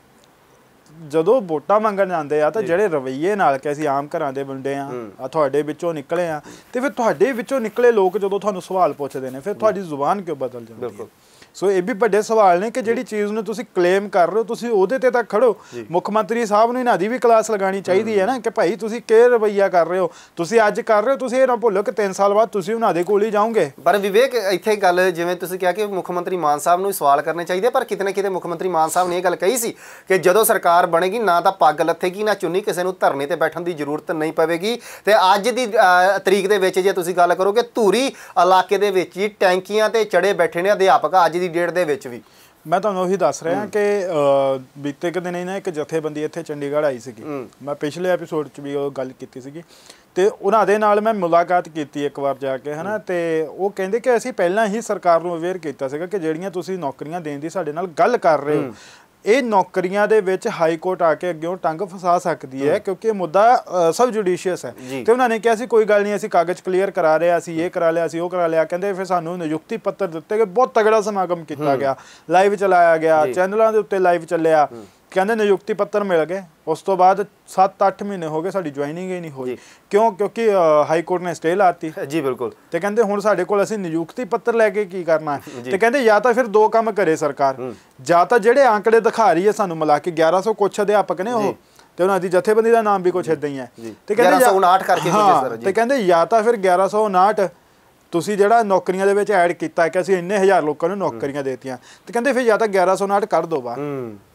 ਜਦੋਂ ਵੋਟਾਂ ਮੰਗਣ ਜਾਂਦੇ ਆ ਤਾਂ ਜਿਹੜੇ ਰਵੱਈਏ ਨਾਲ ਕਿ ਅਸੀਂ ਆਮ ਘਰਾਂ ਦੇ ਮੁੰਡੇ ਆ, ਆ ਤੁਹਾਡੇ ਵਿੱਚੋਂ ਨਿਕਲੇ ਆ, ਤੇ ਫਿਰ ਤੁਹਾਡੇ ਵਿੱਚੋਂ ਨਿਕਲੇ ਲੋਕ ਜਦੋਂ ਤੁਹਾਨੂੰ ਸਵਾਲ ਪੁੱਛਦੇ ਨੇ ਫਿਰ ਤੁਹਾਡੀ ਜ਼ੁਬਾਨ ਕਿਉਂ ਬਦਲ ਜਾਂਦੀ ਹੈ? ਸੋ ਇਹ ਵੀ ਵੱਡੇ ਸਵਾਲ ਨੇ ਕਿ ਜਿਹੜੀ ਚੀਜ਼ ਨੂੰ ਤੁਸੀਂ ਕਲੇਮ ਕਰ ਰਹੇ ਹੋ ਤੁਸੀਂ ਉਹਦੇ ਤੇ ਤਾਂ ਖੜੋ। ਮੁੱਖ ਮੰਤਰੀ ਸਾਹਿਬ ਨੂੰ ਇਹਨਾਂ ਦੀ ਵੀ ਕਲਾਸ ਲਗਾਉਣੀ ਚਾਹੀਦੀ ਹੈ ਨਾ ਕਿ ਭਾਈ ਤੁਸੀਂ ਕੀ ਰਵੱਈਆ ਕਰ ਰਹੇ ਹੋ, ਤੁਸੀਂ ਅੱਜ ਕਰ ਰਹੇ ਹੋ, ਤੁਸੀਂ ਇਹ ਨਾ ਭੁੱਲੋ ਕਿ ਤਿੰਨ ਸਾਲ ਬਾਅਦ ਤੁਸੀਂ ਉਹਨਾਂ ਦੇ ਕੋਲ ਹੀ ਜਾਓਗੇ। ਪਰ ਵਿਵੇਕ ਇੱਥੇ ਗੱਲ ਜਿਵੇਂ ਤੁਸੀਂ ਕਿਹਾ ਕਿ ਮੁੱਖ ਮੰਤਰੀ ਮਾਨ ਸਾਹਿਬ ਨੂੰ ਸਵਾਲ ਕਰਨੇ ਚਾਹੀਦੇ, ਪਰ ਕਿਤੇ ਨਾ ਕਿਤੇ ਮੁੱਖ ਮੰਤਰੀ ਮਾਨ ਸਾਹਿਬ ਨੇ ਇਹ ਗੱਲ ਕਹੀ ਸੀ ਕਿ ਜਦੋਂ ਸਰਕਾਰ ਬਣੇਗੀ ਨਾ ਤਾਂ ਪੱਗ ਲੱਥੇਗੀ ਨਾ ਚੁੰਨੀ, ਕਿਸੇ ਨੂੰ ਧਰਨੇ ਤੇ ਬੈਠਣ ਦੀ ਜ਼ਰੂਰਤ ਨਹੀਂ ਪਵੇਗੀ। ਤੇ ਅੱਜ ਦੀ ਤਰੀਕ ਦੇ ਵਿੱਚ ਜੇ ਤੁਸੀਂ ਗੱਲ ਕਰੋ ਕਿ ਧੂਰੀ ਇਲਾਕੇ ਦੇ ਵਿੱਚ ਹੀ ਟੈਂਕੀਆਂ ਤੇ ਚੜੇ ਬੈਠੇ ਨੇ ਅਧਿਆਪਕ ਅੱਜ ਦੀ ਡੇਟ ਦੇ ਵਿੱਚ ਵੀ। ਮੈਂ ਤੁਹਾਨੂੰ ਉਹੀ ਦੱਸ ਰਿਹਾ ਕਿ ਬੀਤੇ ਕੁ ਦਿਨ ਹੀ ਨਾ ਇੱਕ ਜਥੇਬੰਦੀ ਇੱਥੇ ਚੰਡੀਗੜ੍ਹ ਆਈ ਸੀਗੀ, ਮੈਂ ਪਿਛਲੇ ਐਪੀਸੋਡ 'ਚ ਵੀ ਉਹ ਗੱਲ ਕੀਤੀ ਸੀਗੀ, ਤੇ ਉਹਨਾਂ ਦੇ ਨਾਲ ਮੈਂ ਮੁਲਾਕਾਤ ਕੀਤੀ ਇੱਕ ਵਾਰ ਜਾ ਕੇ ਹੈ ਨਾ, ਤੇ ਉਹ ਕਹਿੰਦੇ ਕਿ ਅਸੀਂ ਪਹਿਲਾਂ ਹੀ ਸਰਕਾਰ ਨੂੰ ਅਵੇਅਰ ਕੀਤਾ ਸੀਗਾ ਕਿ ਜਿਹੜੀਆਂ ਤੁਸੀਂ ਨੌਕਰੀਆਂ ਦੇਣ ਦੀ ਸਾਡੇ ਨਾਲ ਗੱਲ ਕਰ ਰਹੇ ਹੋ, ਇਹ ਨੌਕਰੀਆਂ ਦੇ ਵਿੱਚ ਹਾਈ ਕੋਰਟ ਆ ਕੇ ਅੱਗੇ ਟੰਗ ਫਸਾ ਸਕਦੀ ਹੈ, ਕਿਉਂਕਿ ਇਹ ਮੁੱਦਾ ਸਬ ਜੁਡੀਸ਼ੀਅਸ ਹੈ। ਤੇ ਉਹਨਾਂ ਨੇ ਕਿਹਾ ਸੀ ਕੋਈ ਗੱਲ ਨਹੀਂ, ਅਸੀਂ ਕਾਗਜ਼ ਕਲੀਅਰ ਕਰਾ ਰਹੇ ਹਾਂ, ਅਸੀਂ ਇਹ ਕਰਾ ਲਿਆ, ਅਸੀਂ ਉਹ ਕਰਾ ਲਿਆ। ਕਹਿੰਦੇ ਫਿਰ ਸਾਨੂੰ ਨਿਯੁਕਤੀ ਪੱਤਰ ਦਿੱਤੇ ਗਏ, ਬਹੁਤ ਤਗੜਾ ਸਮਾਗਮ ਕੀਤਾ ਗਿਆ, ਲਾਈਵ ਚਲਾਇਆ ਗਿਆ, ਚੈਨਲਾਂ ਦੇ ਉੱਤੇ ਲਾਈਵ ਚੱਲਿਆ, ਕਹਿੰਦੇ ਨਿਯੁਕਤੀ ਪੱਤਰ ਮਿਲ ਗਏ, ਉਸ ਤੋਂ ਬਾਅਦ ਸੱਤ ਅੱਠ ਮਹੀਨੇ ਹੋ ਗਏ ਸਾਡੀ ਜੁਆਇਨਿੰਗ ਹੀ ਨਹੀਂ ਹੋਈ। ਕਿਉਂ? ਕਿਉਂਕਿ ਹਾਈ ਕੋਰਟ ਨੇ ਸਟੇ ਲਾਤੀ ਜੀ। ਬਿਲਕੁਲ। ਤੇ ਕਹਿੰਦੇ ਹੁਣ ਸਾਡੇ ਕੋਲ ਅਸੀਂ ਨਿਯੁਕਤੀ ਪੱਤਰ ਲੈ ਕੇ ਕੀ ਕਰਨਾ। ਤੇ ਕਹਿੰਦੇ ਜਾਂ ਤਾਂ ਫਿਰ ਦੋ ਕੰਮ ਕਰੇ ਸਰਕਾਰ, ਜਾਂ ਤਾਂ ਜਿਹੜੇ ਆંકੜੇ ਦਿਖਾ ਰਹੀ ਹੈ ਸਾਨੂੰ ਮਿਲਾ ਕੇ ਗਿਆਰਾਂ ਸੌ ਕੁਛ ਅਧਿਆਪਕ ਨੇ ਉਹ, ਤੇ ਉਹਨਾਂ ਦੀ ਜਥੇਬੰਦੀ ਦਾ ਨਾਮ ਵੀ ਕੁਛ ਇਦਾਂ ਹੀ ਹੈ, ਤੇ ਕਹਿੰਦੇ ਗਿਆਰਾਂ ਸੌ ਉਨਾਹਠ ਕਰਕੇ ਹਾਂ, ਤੇ ਕਹਿੰਦੇ ਜਾਂ ਤਾਂ ਫਿਰ ਗਿਆਰਾਂ ਸੌ ਉਨਾਹਠ ਤੁਸੀਂ ਜਿਹੜਾ ਨੌਕਰੀਆਂ ਦੇ ਵਿੱਚ ਐਡ ਕੀਤਾ ਕਿ ਅਸੀਂ ਇੰਨੇ ਹਜ਼ਾਰ ਲੋਕਾਂ ਨੂੰ ਨੌਕਰੀਆਂ ਦੇਤੀਆਂ, ਤੇ ਕਹਿੰਦੇ ਫਿਰ ਜਾਂ ਤਾਂ ਗਿਆਰਾਂ ਸੌ ਉਨਾਹਠ ਕਰ ਦੋ ਬਾਹਰ।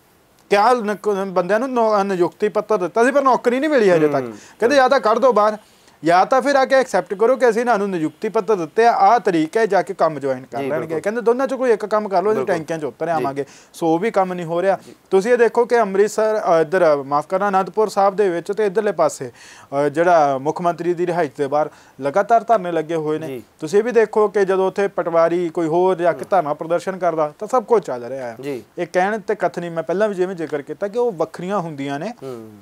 ਕਿਆ ਬੰਦਿਆਂ ਨੂੰ ਨਿਯੁਕਤੀ ਪੱਤਰ ਦਿੱਤਾ ਸੀ ਪਰ ਨੌਕਰੀ ਨਹੀਂ ਮਿਲੀ ਹਜੇ ਤੱਕ, ਕਹਿੰਦੇ ਜਾਂ ਤਾਂ ਕੱਢ ਦੋ ਬਾਹਰ, ਜਾਂ ਤਾਂ ਫਿਰ ਆ ਕੇ ਐਕਸੈਪਟ ਕਰੋ ਕਿ ਅਸੀਂ ਇਹਨਾਂ ਨੂੰ ਨਿਯੁਕਤੀ ਪੱਤਰ ਦਿੱਤੇ ਆ, ਆਹ ਤਰੀਕਾ ਹੈ, ਜਾ ਕੇ ਕੰਮ ਜੁਆਇਨ ਕਰ ਲੈਣਗੇ। ਕਹਿੰਦੇ ਦੋਨਾਂ ਚੋਂ ਕੋਈ ਇੱਕ ਕੰਮ ਕਰ ਲਓ, ਅਸੀਂ ਟੈਂਕੀਆਂ 'ਚ ਉਤਰ ਆਵਾਂਗੇ। ਸੋ ਉਹ ਵੀ ਕੰਮ ਨਹੀਂ ਹੋ ਰਿਹਾ। ਤੁਸੀਂ ਇਹ ਦੇਖੋ ਕਿ ਅੰਮ੍ਰਿਤਸਰ ਇੱਧਰ ਮਾਫ ਕਰਨਾ ਅਨੰਦਪੁਰ ਸਾਹਿਬ ਦੇ ਵਿੱਚ ਤੇ ਇੱਧਰਲੇ ਪਾਸੇ ਜਿਹੜਾ ਮੁੱਖ ਮੰਤਰੀ ਦੀ ਰਿਹਾਇਸ਼ ਦੇ ਬਾਹਰ ਲਗਾਤਾਰ ਧਰਨੇ ਲੱਗੇ ਹੋਏ ਨੇ। ਤੁਸੀਂ ਇਹ ਵੀ ਦੇਖੋ ਕਿ ਜਦੋਂ ਉੱਥੇ ਪਟਵਾਰੀ ਕੋਈ ਹੋਰ ਜਾ ਕੇ ਧਰਨਾ ਪ੍ਰਦਰਸ਼ਨ ਕਰਦਾ ਤਾਂ ਸਭ ਕੁਝ ਚੱਲ ਰਿਹਾ ਹੈ। ਇਹ ਕਹਿਣ ਤੇ ਕਥਨੀ ਮੈਂ ਪਹਿਲਾਂ ਵੀ ਜਿਵੇਂ ਜ਼ਿਕਰ ਕੀਤਾ ਕਿ ਉਹ ਵੱਖਰੀਆਂ ਹੁੰਦੀਆਂ ਨੇ,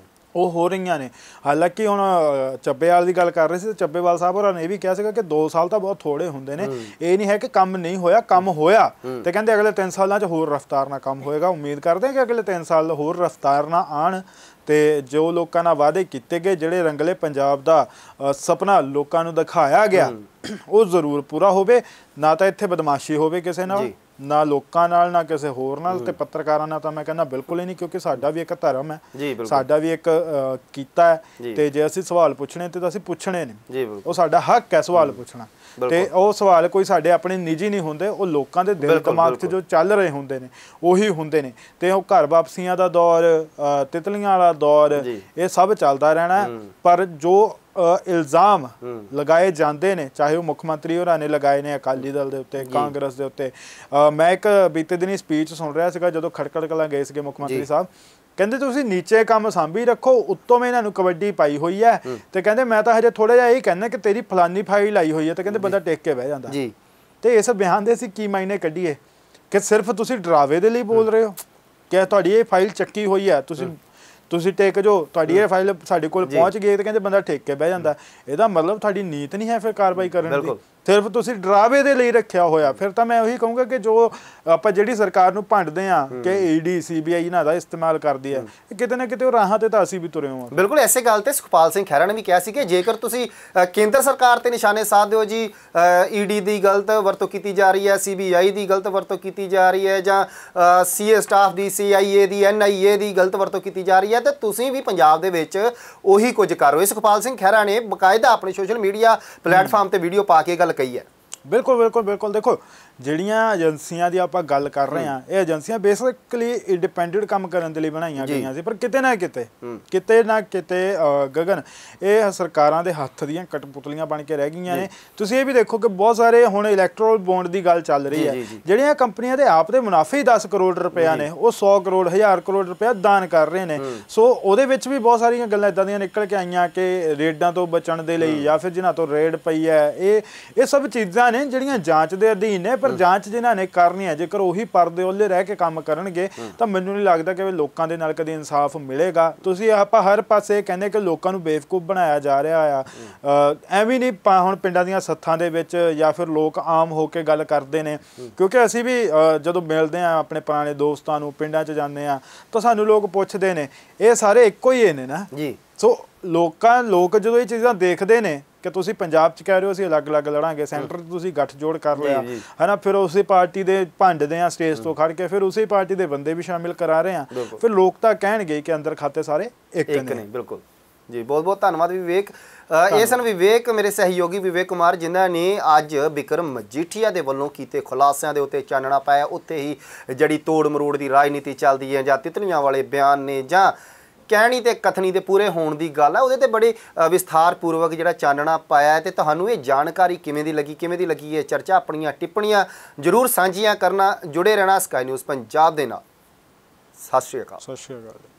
ਉਹ ਹੋ ਰਹੀਆਂ ਨੇ। ਹਾਲਾਂਕਿ ਹੁਣ ਚੱਬੇਵਾਲ ਦੀ ਗੱਲ ਕਰ ਰਹੇ ਸੀ, ਚੱਬੇਵਾਲ ਸਾਹਿਬ ਹੋਰਾਂ ਨੇ ਇਹ ਵੀ ਕਿਹਾ ਸੀਗਾ ਕਿ ਦੋ ਸਾਲ ਤਾਂ ਬਹੁਤ ਥੋੜੇ ਹੁੰਦੇ ਨੇ, ਇਹ ਨਹੀਂ ਹੈ ਕਿ ਕੰਮ ਨਹੀਂ ਹੋਇਆ, ਕੰਮ ਹੋਇਆ। ਤੇ ਕਹਿੰਦੇ ਅਗਲੇ ਤਿੰਨ ਸਾਲਾਂ 'ਚ ਹੋਰ ਰਫ਼ਤਾਰ ਨਾਲ ਕੰਮ ਹੋਏਗਾ। ਉਮੀਦ ਕਰਦੇ ਹਾਂ ਕਿ ਅਗਲੇ ਤਿੰਨ ਸਾਲ ਹੋਰ ਰਫ਼ਤਾਰ ਨਾਲ ਆਉਣ ਤੇ ਜੋ ਲੋਕਾਂ ਨਾਲ ਵਾਅਦੇ ਕੀਤੇ ਗਏ, ਜਿਹੜੇ ਰੰਗਲੇ ਪੰਜਾਬ ਦਾ ਸੁਪਨਾ ਲੋਕਾਂ ਨੂੰ ਦਿਖਾਇਆ ਗਿਆ, ਉਹ ਜ਼ਰੂਰ ਪੂਰਾ ਹੋਵੇ। ਨਾ ਤਾਂ ਇੱਥੇ ਬਦਮਾਸ਼ੀ ਹੋਵੇ ਕਿਸੇ ਨਾਲ, ਨਾ ਲੋਕਾਂ ਨਾਲ, ਨਾ ਕਿਸੇ ਹੋਰ ਨਾਲ, ਤੇ ਪੱਤਰਕਾਰਾਂ ਨਾਲ ਤਾਂ ਮੈਂ ਕਹਿੰਦਾ ਬਿਲਕੁਲ ਹੀ ਨਹੀਂ, ਕਿਉਂਕਿ ਸਾਡਾ ਵੀ ਇੱਕ ਧਰਮ ਹੈ, ਸਾਡਾ ਵੀ ਇੱਕ ਕੀਤਾ ਹੈ, ਤੇ ਜੇ ਅਸੀਂ ਸਵਾਲ ਪੁੱਛਣੇ ਤੇ ਤਾਂ ਅਸੀਂ ਪੁੱਛਣੇ ਨੇ, ਉਹ ਸਾਡਾ ਹੱਕ ਹੈ ਸਵਾਲ ਪੁੱਛਣਾ। ਤੇ ਉਹ ਸਵਾਲ ਕੋਈ ਸਾਡੇ ਆਪਣੇ ਨਿੱਜੀ ਨਹੀਂ ਹੁੰਦੇ, ਉਹ ਲੋਕਾਂ ਦੇ ਦਿਲ ਦਿਮਾਗ 'ਚ ਜੋ ਚੱਲ ਰਹੇ ਹੁੰਦੇ ਨੇ ਉਹੀ ਹੁੰਦੇ ਨੇ। ਤੇ ਉਹ ਘਰ ਵਾਪਸੀਆਂ ਦਾ ਦੌਰ, ਤਿਤਲੀਆਂ ਵਾਲਾ ਦੌਰ, ਇਹ ਸਭ ਚੱਲਦਾ ਰਹਿਣਾ। ਪਰ ਜੋ ਇਲਜ਼ਾਮ ਲਗਾਏ ਜਾਂਦੇ ਨੇ, ਚਾਹੇ ਉਹ ਮੁੱਖ ਮੰਤਰੀ ਹੋਰਾਂ ਨੇ ਲਗਾਏ ਨੇ ਅਕਾਲੀ ਦਲ ਦੇ ਉੱਤੇ, ਕਾਂਗਰਸ ਦੇ ਉੱਤੇ। ਮੈਂ ਇੱਕ ਬੀਤੇ ਦਿਨੀ ਸਪੀਚ ਸੁਣ ਰਿਹਾ ਸੀਗਾ ਜਦੋਂ ਖਟਕੜ ਕਲਾਂ ਗਏ ਸੀਗੇ ਮੁੱਖ ਮੰਤਰੀ ਸਾਹਿਬ, ਕਹਿੰਦੇ ਤੁਸੀਂ ਨੀਚੇ ਕੰਮ ਸਾਂਭੀ ਰੱਖੋ, ਉੱਤੋਂ ਮੈਂ ਇਹਨਾਂ ਨੂੰ ਕਬੱਡੀ ਪਾਈ ਹੋਈ ਹੈ। ਤੇ ਕਹਿੰਦੇ ਮੈਂ ਤਾਂ ਹਜੇ ਥੋੜਾ ਜਿਹਾ ਇਹ ਕਹਿੰਦਾ ਕਿ ਤੇਰੀ ਫਲਾਨੀ ਫਾਈਲ ਆਈ ਹੋਈ ਹੈ, ਤੇ ਕਹਿੰਦੇ ਬੰਦਾ ਟੇਕ ਕੇ ਬਹਿ ਜਾਂਦਾ। ਤੇ ਇਸ ਬਿਆਨ ਦੇ ਅਸੀਂ ਕੀ ਮਾਇਨੇ ਕੱਢੀਏ ਕਿ ਸਿਰਫ ਤੁਸੀਂ ਡਰਾਵੇ ਦੇ ਲਈ ਬੋਲ ਰਹੇ ਹੋ ਕਿ ਤੁਹਾਡੀ ਇਹ ਫਾਈਲ ਚੱਕੀ ਹੋਈ ਹੈ, ਤੁਸੀਂ ਤੁਸੀਂ ਟੇਕ ਜੋ, ਤੁਹਾਡੀ ਇਹ ਫਾਈਲ ਸਾਡੇ ਕੋਲ ਪਹੁੰਚ ਗਈ, ਤੇ ਕਹਿੰਦੇ ਬੰਦਾ ਠੇਕ ਕੇ ਬਹਿ ਜਾਂਦਾ। ਇਹਦਾ ਮਤਲਬ ਤੁਹਾਡੀ ਨੀਤ ਨਹੀਂ ਹੈ ਫਿਰ ਕਾਰਵਾਈ ਕਰਨ ਦੀ, ਸਿਰਫ ਤੁਸੀਂ ਡਰਾਵੇ ਦੇ ਲਈ ਰੱਖਿਆ ਹੋਇਆ। ਫਿਰ ਤਾਂ ਮੈਂ ਉਹੀ ਕਹੂੰਗਾ ਕਿ ਜੋ ਆਪਾਂ ਜਿਹੜੀ ਸਰਕਾਰ ਨੂੰ ਭੰਡਦੇ ਹਾਂ ਕਿ ਈਡੀ ਸੀਬੀਆਈ ਇਹਨਾਂ ਦਾ ਇਸਤੇਮਾਲ ਕਰਦੀ ਹੈ, ਕਿਤੇ ਨਾ ਕਿਤੇ ਉਹ ਰਾਹਾਂ ਤੇ ਤਾਂ ਅਸੀਂ ਵੀ ਤੁਰੇ ਹਾਂ। ਬਿਲਕੁਲ ਐਸੇ ਗੱਲ ਤੇ ਸੁਖਪਾਲ ਸਿੰਘ ਖਹਿਰਾ ਨੇ ਵੀ ਕਿਹਾ ਸੀ ਕਿ ਜੇਕਰ ਤੁਸੀਂ ਕੇਂਦਰ ਸਰਕਾਰ ਤੇ ਨਿਸ਼ਾਨੇ ਸਾਧਦੇ ਹੋ ਜੀ, ਈਡੀ ਦੀ ਗਲਤ ਵਰਤੋਂ ਕੀਤੀ ਜਾ ਰਹੀ ਹੈ, ਸੀਬੀਆਈ ਦੀ ਗਲਤ ਵਰਤੋਂ ਕੀਤੀ ਜਾ ਰਹੀ ਹੈ, ਜਾਂ ਸੀਏ ਸਟਾਫ ਦੀ, ਸੀਆਈਏ ਦੀ, ਐਨਆਈਏ ਦੀ ਗਲਤ ਵਰਤੋਂ ਕੀਤੀ ਜਾ ਰਹੀ ਹੈ, ਤੇ ਤੁਸੀਂ ਵੀ ਪੰਜਾਬ ਦੇ ਵਿੱਚ ਉਹੀ ਕੁਝ ਕਰ ਰਹੇ ਹੋ। ਸੁਖਪਾਲ ਸਿੰਘ ਖਹਿਰਾ ਨੇ ਬਕਾਇਦਾ ਆਪਣੇ ਸੋਸ਼ਲ ਮੀਡੀਆ ਪਲੇਟਫਾਰਮ ਤੇ ਵੀਡੀਓ ਪਾ ਕੇ ਗੱਲ ਕਹੀ ਹੈ। ਬਿਲਕੁਲ ਬਿਲਕੁਲ ਬਿਲਕੁਲ ਦੇਖੋ, ਜਿਹੜੀਆਂ ਏਜੰਸੀਆਂ ਦੀ ਆਪਾਂ ਗੱਲ ਕਰ ਰਹੇ ਹਾਂ, ਇਹ ਏਜੰਸੀਆਂ ਬੇਸਿਕਲੀ ਇੰਡੀਪੈਂਡੈਂਟ ਕੰਮ ਕਰਨ ਦੇ ਲਈ ਬਣਾਈਆਂ ਗਈਆਂ ਸੀ, ਪਰ ਕਿਤੇ ਨਾ ਕਿਤੇ ਕਿਤੇ ਨਾ ਕਿਤੇ ਗਗਨ ਇਹ ਸਰਕਾਰਾਂ ਦੇ ਹੱਥ ਦੀਆਂ ਕਠਪੁਤਲੀਆਂ ਬਣ ਕੇ ਰਹਿ ਗਈਆਂ ਨੇ। ਤੁਸੀਂ ਇਹ ਵੀ ਦੇਖੋ ਕਿ ਬਹੁਤ ਸਾਰੇ ਹੁਣ ਇਲੈਕਟਰਲ ਬੌਂਡ ਦੀ ਗੱਲ ਚੱਲ ਰਹੀ ਹੈ, ਜਿਹੜੀਆਂ ਕੰਪਨੀਆਂ ਦੇ ਆਪ ਦੇ ਮੁਨਾਫੇ ਹੀ ਦਸ ਕਰੋੜ ਰੁਪਇਆ ਨੇ, ਉਹ ਸੌ ਕਰੋੜ ਹਜ਼ਾਰ ਕਰੋੜ ਰੁਪਇਆ ਦਾਨ ਕਰ ਰਹੇ ਨੇ। ਸੋ ਉਹਦੇ ਵਿੱਚ ਵੀ ਬਹੁਤ ਸਾਰੀਆਂ ਗੱਲਾਂ ਇੱਦਾਂ ਦੀਆਂ ਨਿਕਲ ਕੇ ਆਈਆਂ ਕਿ ਰੇਡਾਂ ਤੋਂ ਬਚਣ ਦੇ ਲਈ, ਜਾਂ ਫਿਰ ਜਿਨ੍ਹਾਂ ਤੋਂ ਰੇਡ ਪਈ ਹੈ, ਇਹ ਇਹ ਸਭ ਚੀਜ਼ਾਂ ਨੇ ਜਿਹੜੀਆਂ ਜਾਂਚ ਦੇ ਅਧੀਨ ਨੇ। ਪਰ ਜਾਂਚ ਜਿਨ੍ਹਾਂ ਨੇ ਕਰਨੀ ਹੈ, ਜੇਕਰ ਉਹੀ ਪਰਦੇ ਉਹਲੇ ਰਹਿ ਕੇ ਕੰਮ ਕਰਨਗੇ ਤਾਂ ਮੈਨੂੰ ਨਹੀਂ ਲੱਗਦਾ ਕਿ ਲੋਕਾਂ ਦੇ ਨਾਲ ਕਦੇ ਇਨਸਾਫ ਮਿਲੇਗਾ। ਤੁਸੀਂ ਆਪਾਂ ਹਰ ਪਾਸੇ ਕਹਿੰਦੇ ਕਿ ਲੋਕਾਂ ਨੂੰ ਬੇਵਕੂਫ ਬਣਾਇਆ ਜਾ ਰਿਹਾ ਆ, ਐਵੇਂ ਨਹੀਂ ਹੁਣ ਪਿੰਡਾਂ ਦੀਆਂ ਸੱਥਾਂ ਦੇ ਵਿੱਚ ਜਾਂ ਫਿਰ ਲੋਕ ਆਮ ਹੋ ਕੇ ਗੱਲ ਕਰਦੇ ਨੇ, ਕਿਉਂਕਿ ਅਸੀਂ ਵੀ ਜਦੋਂ ਮਿਲਦੇ ਹਾਂ ਆਪਣੇ ਪੁਰਾਣੇ ਦੋਸਤਾਂ ਨੂੰ, ਪਿੰਡਾਂ 'ਚ ਜਾਂਦੇ ਹਾਂ, ਤਾਂ ਸਾਨੂੰ ਲੋਕ ਪੁੱਛਦੇ ਨੇ ਇਹ ਸਾਰੇ ਇੱਕੋ ਹੀ ਨੇ ਨਾ ਜੀ। ਸੋ ਲੋਕਾਂ ਲੋਕ ਜਦੋਂ ਇਹ ਚੀਜ਼ਾਂ ਦੇਖਦੇ ਨੇ ਕਿ ਤੁਸੀਂ ਪੰਜਾਬ 'ਚ ਕਹਿ ਰਹੇ ਹੋ ਅਸੀਂ ਅਲੱਗ-ਅਲੱਗ ਲੜਾਂਗੇ, ਸੈਂਟਰ 'ਚ ਤੁਸੀਂ ਗੱਠਜੋੜ ਕਰ ਲਿਆ ਹੈ ਨਾ, ਫਿਰ ਉਸੇ ਪਾਰਟੀ ਦੇ ਭੰਡਦੇ ਆ ਸਟੇਜ ਤੋਂ ਖੜ ਕੇ, ਫਿਰ ਉਸੇ ਪਾਰਟੀ ਦੇ ਬੰਦੇ ਵੀ ਸ਼ਾਮਿਲ ਕਰਾ ਰਹੇ ਆ, ਫਿਰ ਲੋਕ ਤਾਂ ਕਹਿਣਗੇ ਕਿ ਅੰਦਰ ਖਾਤੇ ਸਾਰੇ ਇੱਕ ਨੇ। ਬਿਲਕੁਲ ਜੀ, ਬਹੁਤ ਬਹੁਤ ਧੰਨਵਾਦ ਵਿਵੇਕ। ਇਹ ਸਨ ਵਿਵੇਕ, ਮੇਰੇ ਸਹਿਯੋਗੀ ਵਿਵੇਕ ਕੁਮਾਰ, ਜਿਨ੍ਹਾਂ ਨੇ ਅੱਜ ਬਿਕਰਮ ਮਜੀਠੀਆ ਦੇ ਵੱਲੋਂ ਕੀਤੇ ਖੁਲਾਸਿਆਂ ਦੇ ਉੱਤੇ ਚਾਨਣਾ ਪਾਇਆ। ਉੱਥੇ ਹੀ ਜਿਹੜੀ ਤੋੜ ਮਰੋੜ ਦੀ ਰਾਜਨੀਤੀ ਚੱਲਦੀ ਹੈ, ਜਾਂ ਤਿਤਲੀਆਂ ਵਾਲੇ ਬਿਆਨ ਨੇ, ਜਾਂ ਕਹਿਣੀ ਤੇ ਕਥਨੀ ਦੇ ਪੂਰੇ ਹੋਣ ਦੀ ਗੱਲ ਹੈ, ਉਹਦੇ ਤੇ ਬੜੇ ਵਿਸਥਾਰ ਪੂਰਵਕ ਜਿਹੜਾ ਚਾਨਣਾ ਪਾਇਆ ਹੈ। ਤੇ ਤੁਹਾਨੂੰ ਇਹ ਜਾਣਕਾਰੀ ਕਿਵੇਂ ਦੀ ਲੱਗੀ, ਕਿਵੇਂ ਦੀ ਲੱਗੀ ਇਹ ਚਰਚਾ, ਆਪਣੀਆਂ ਟਿੱਪਣੀਆਂ ਜ਼ਰੂਰ ਸਾਂਝੀਆਂ ਕਰਨਾ। ਜੁੜੇ ਰਹਿਣਾ ਸਕਾਈ ਨਿਊਜ਼ ਪੰਜਾਬ ਦੇ ਨਾਲ। ਸਤਿ ਸ਼੍ਰੀ ਅਕਾਲ। ਸਤਿ ਸ਼੍ਰੀ ਅਕਾਲ।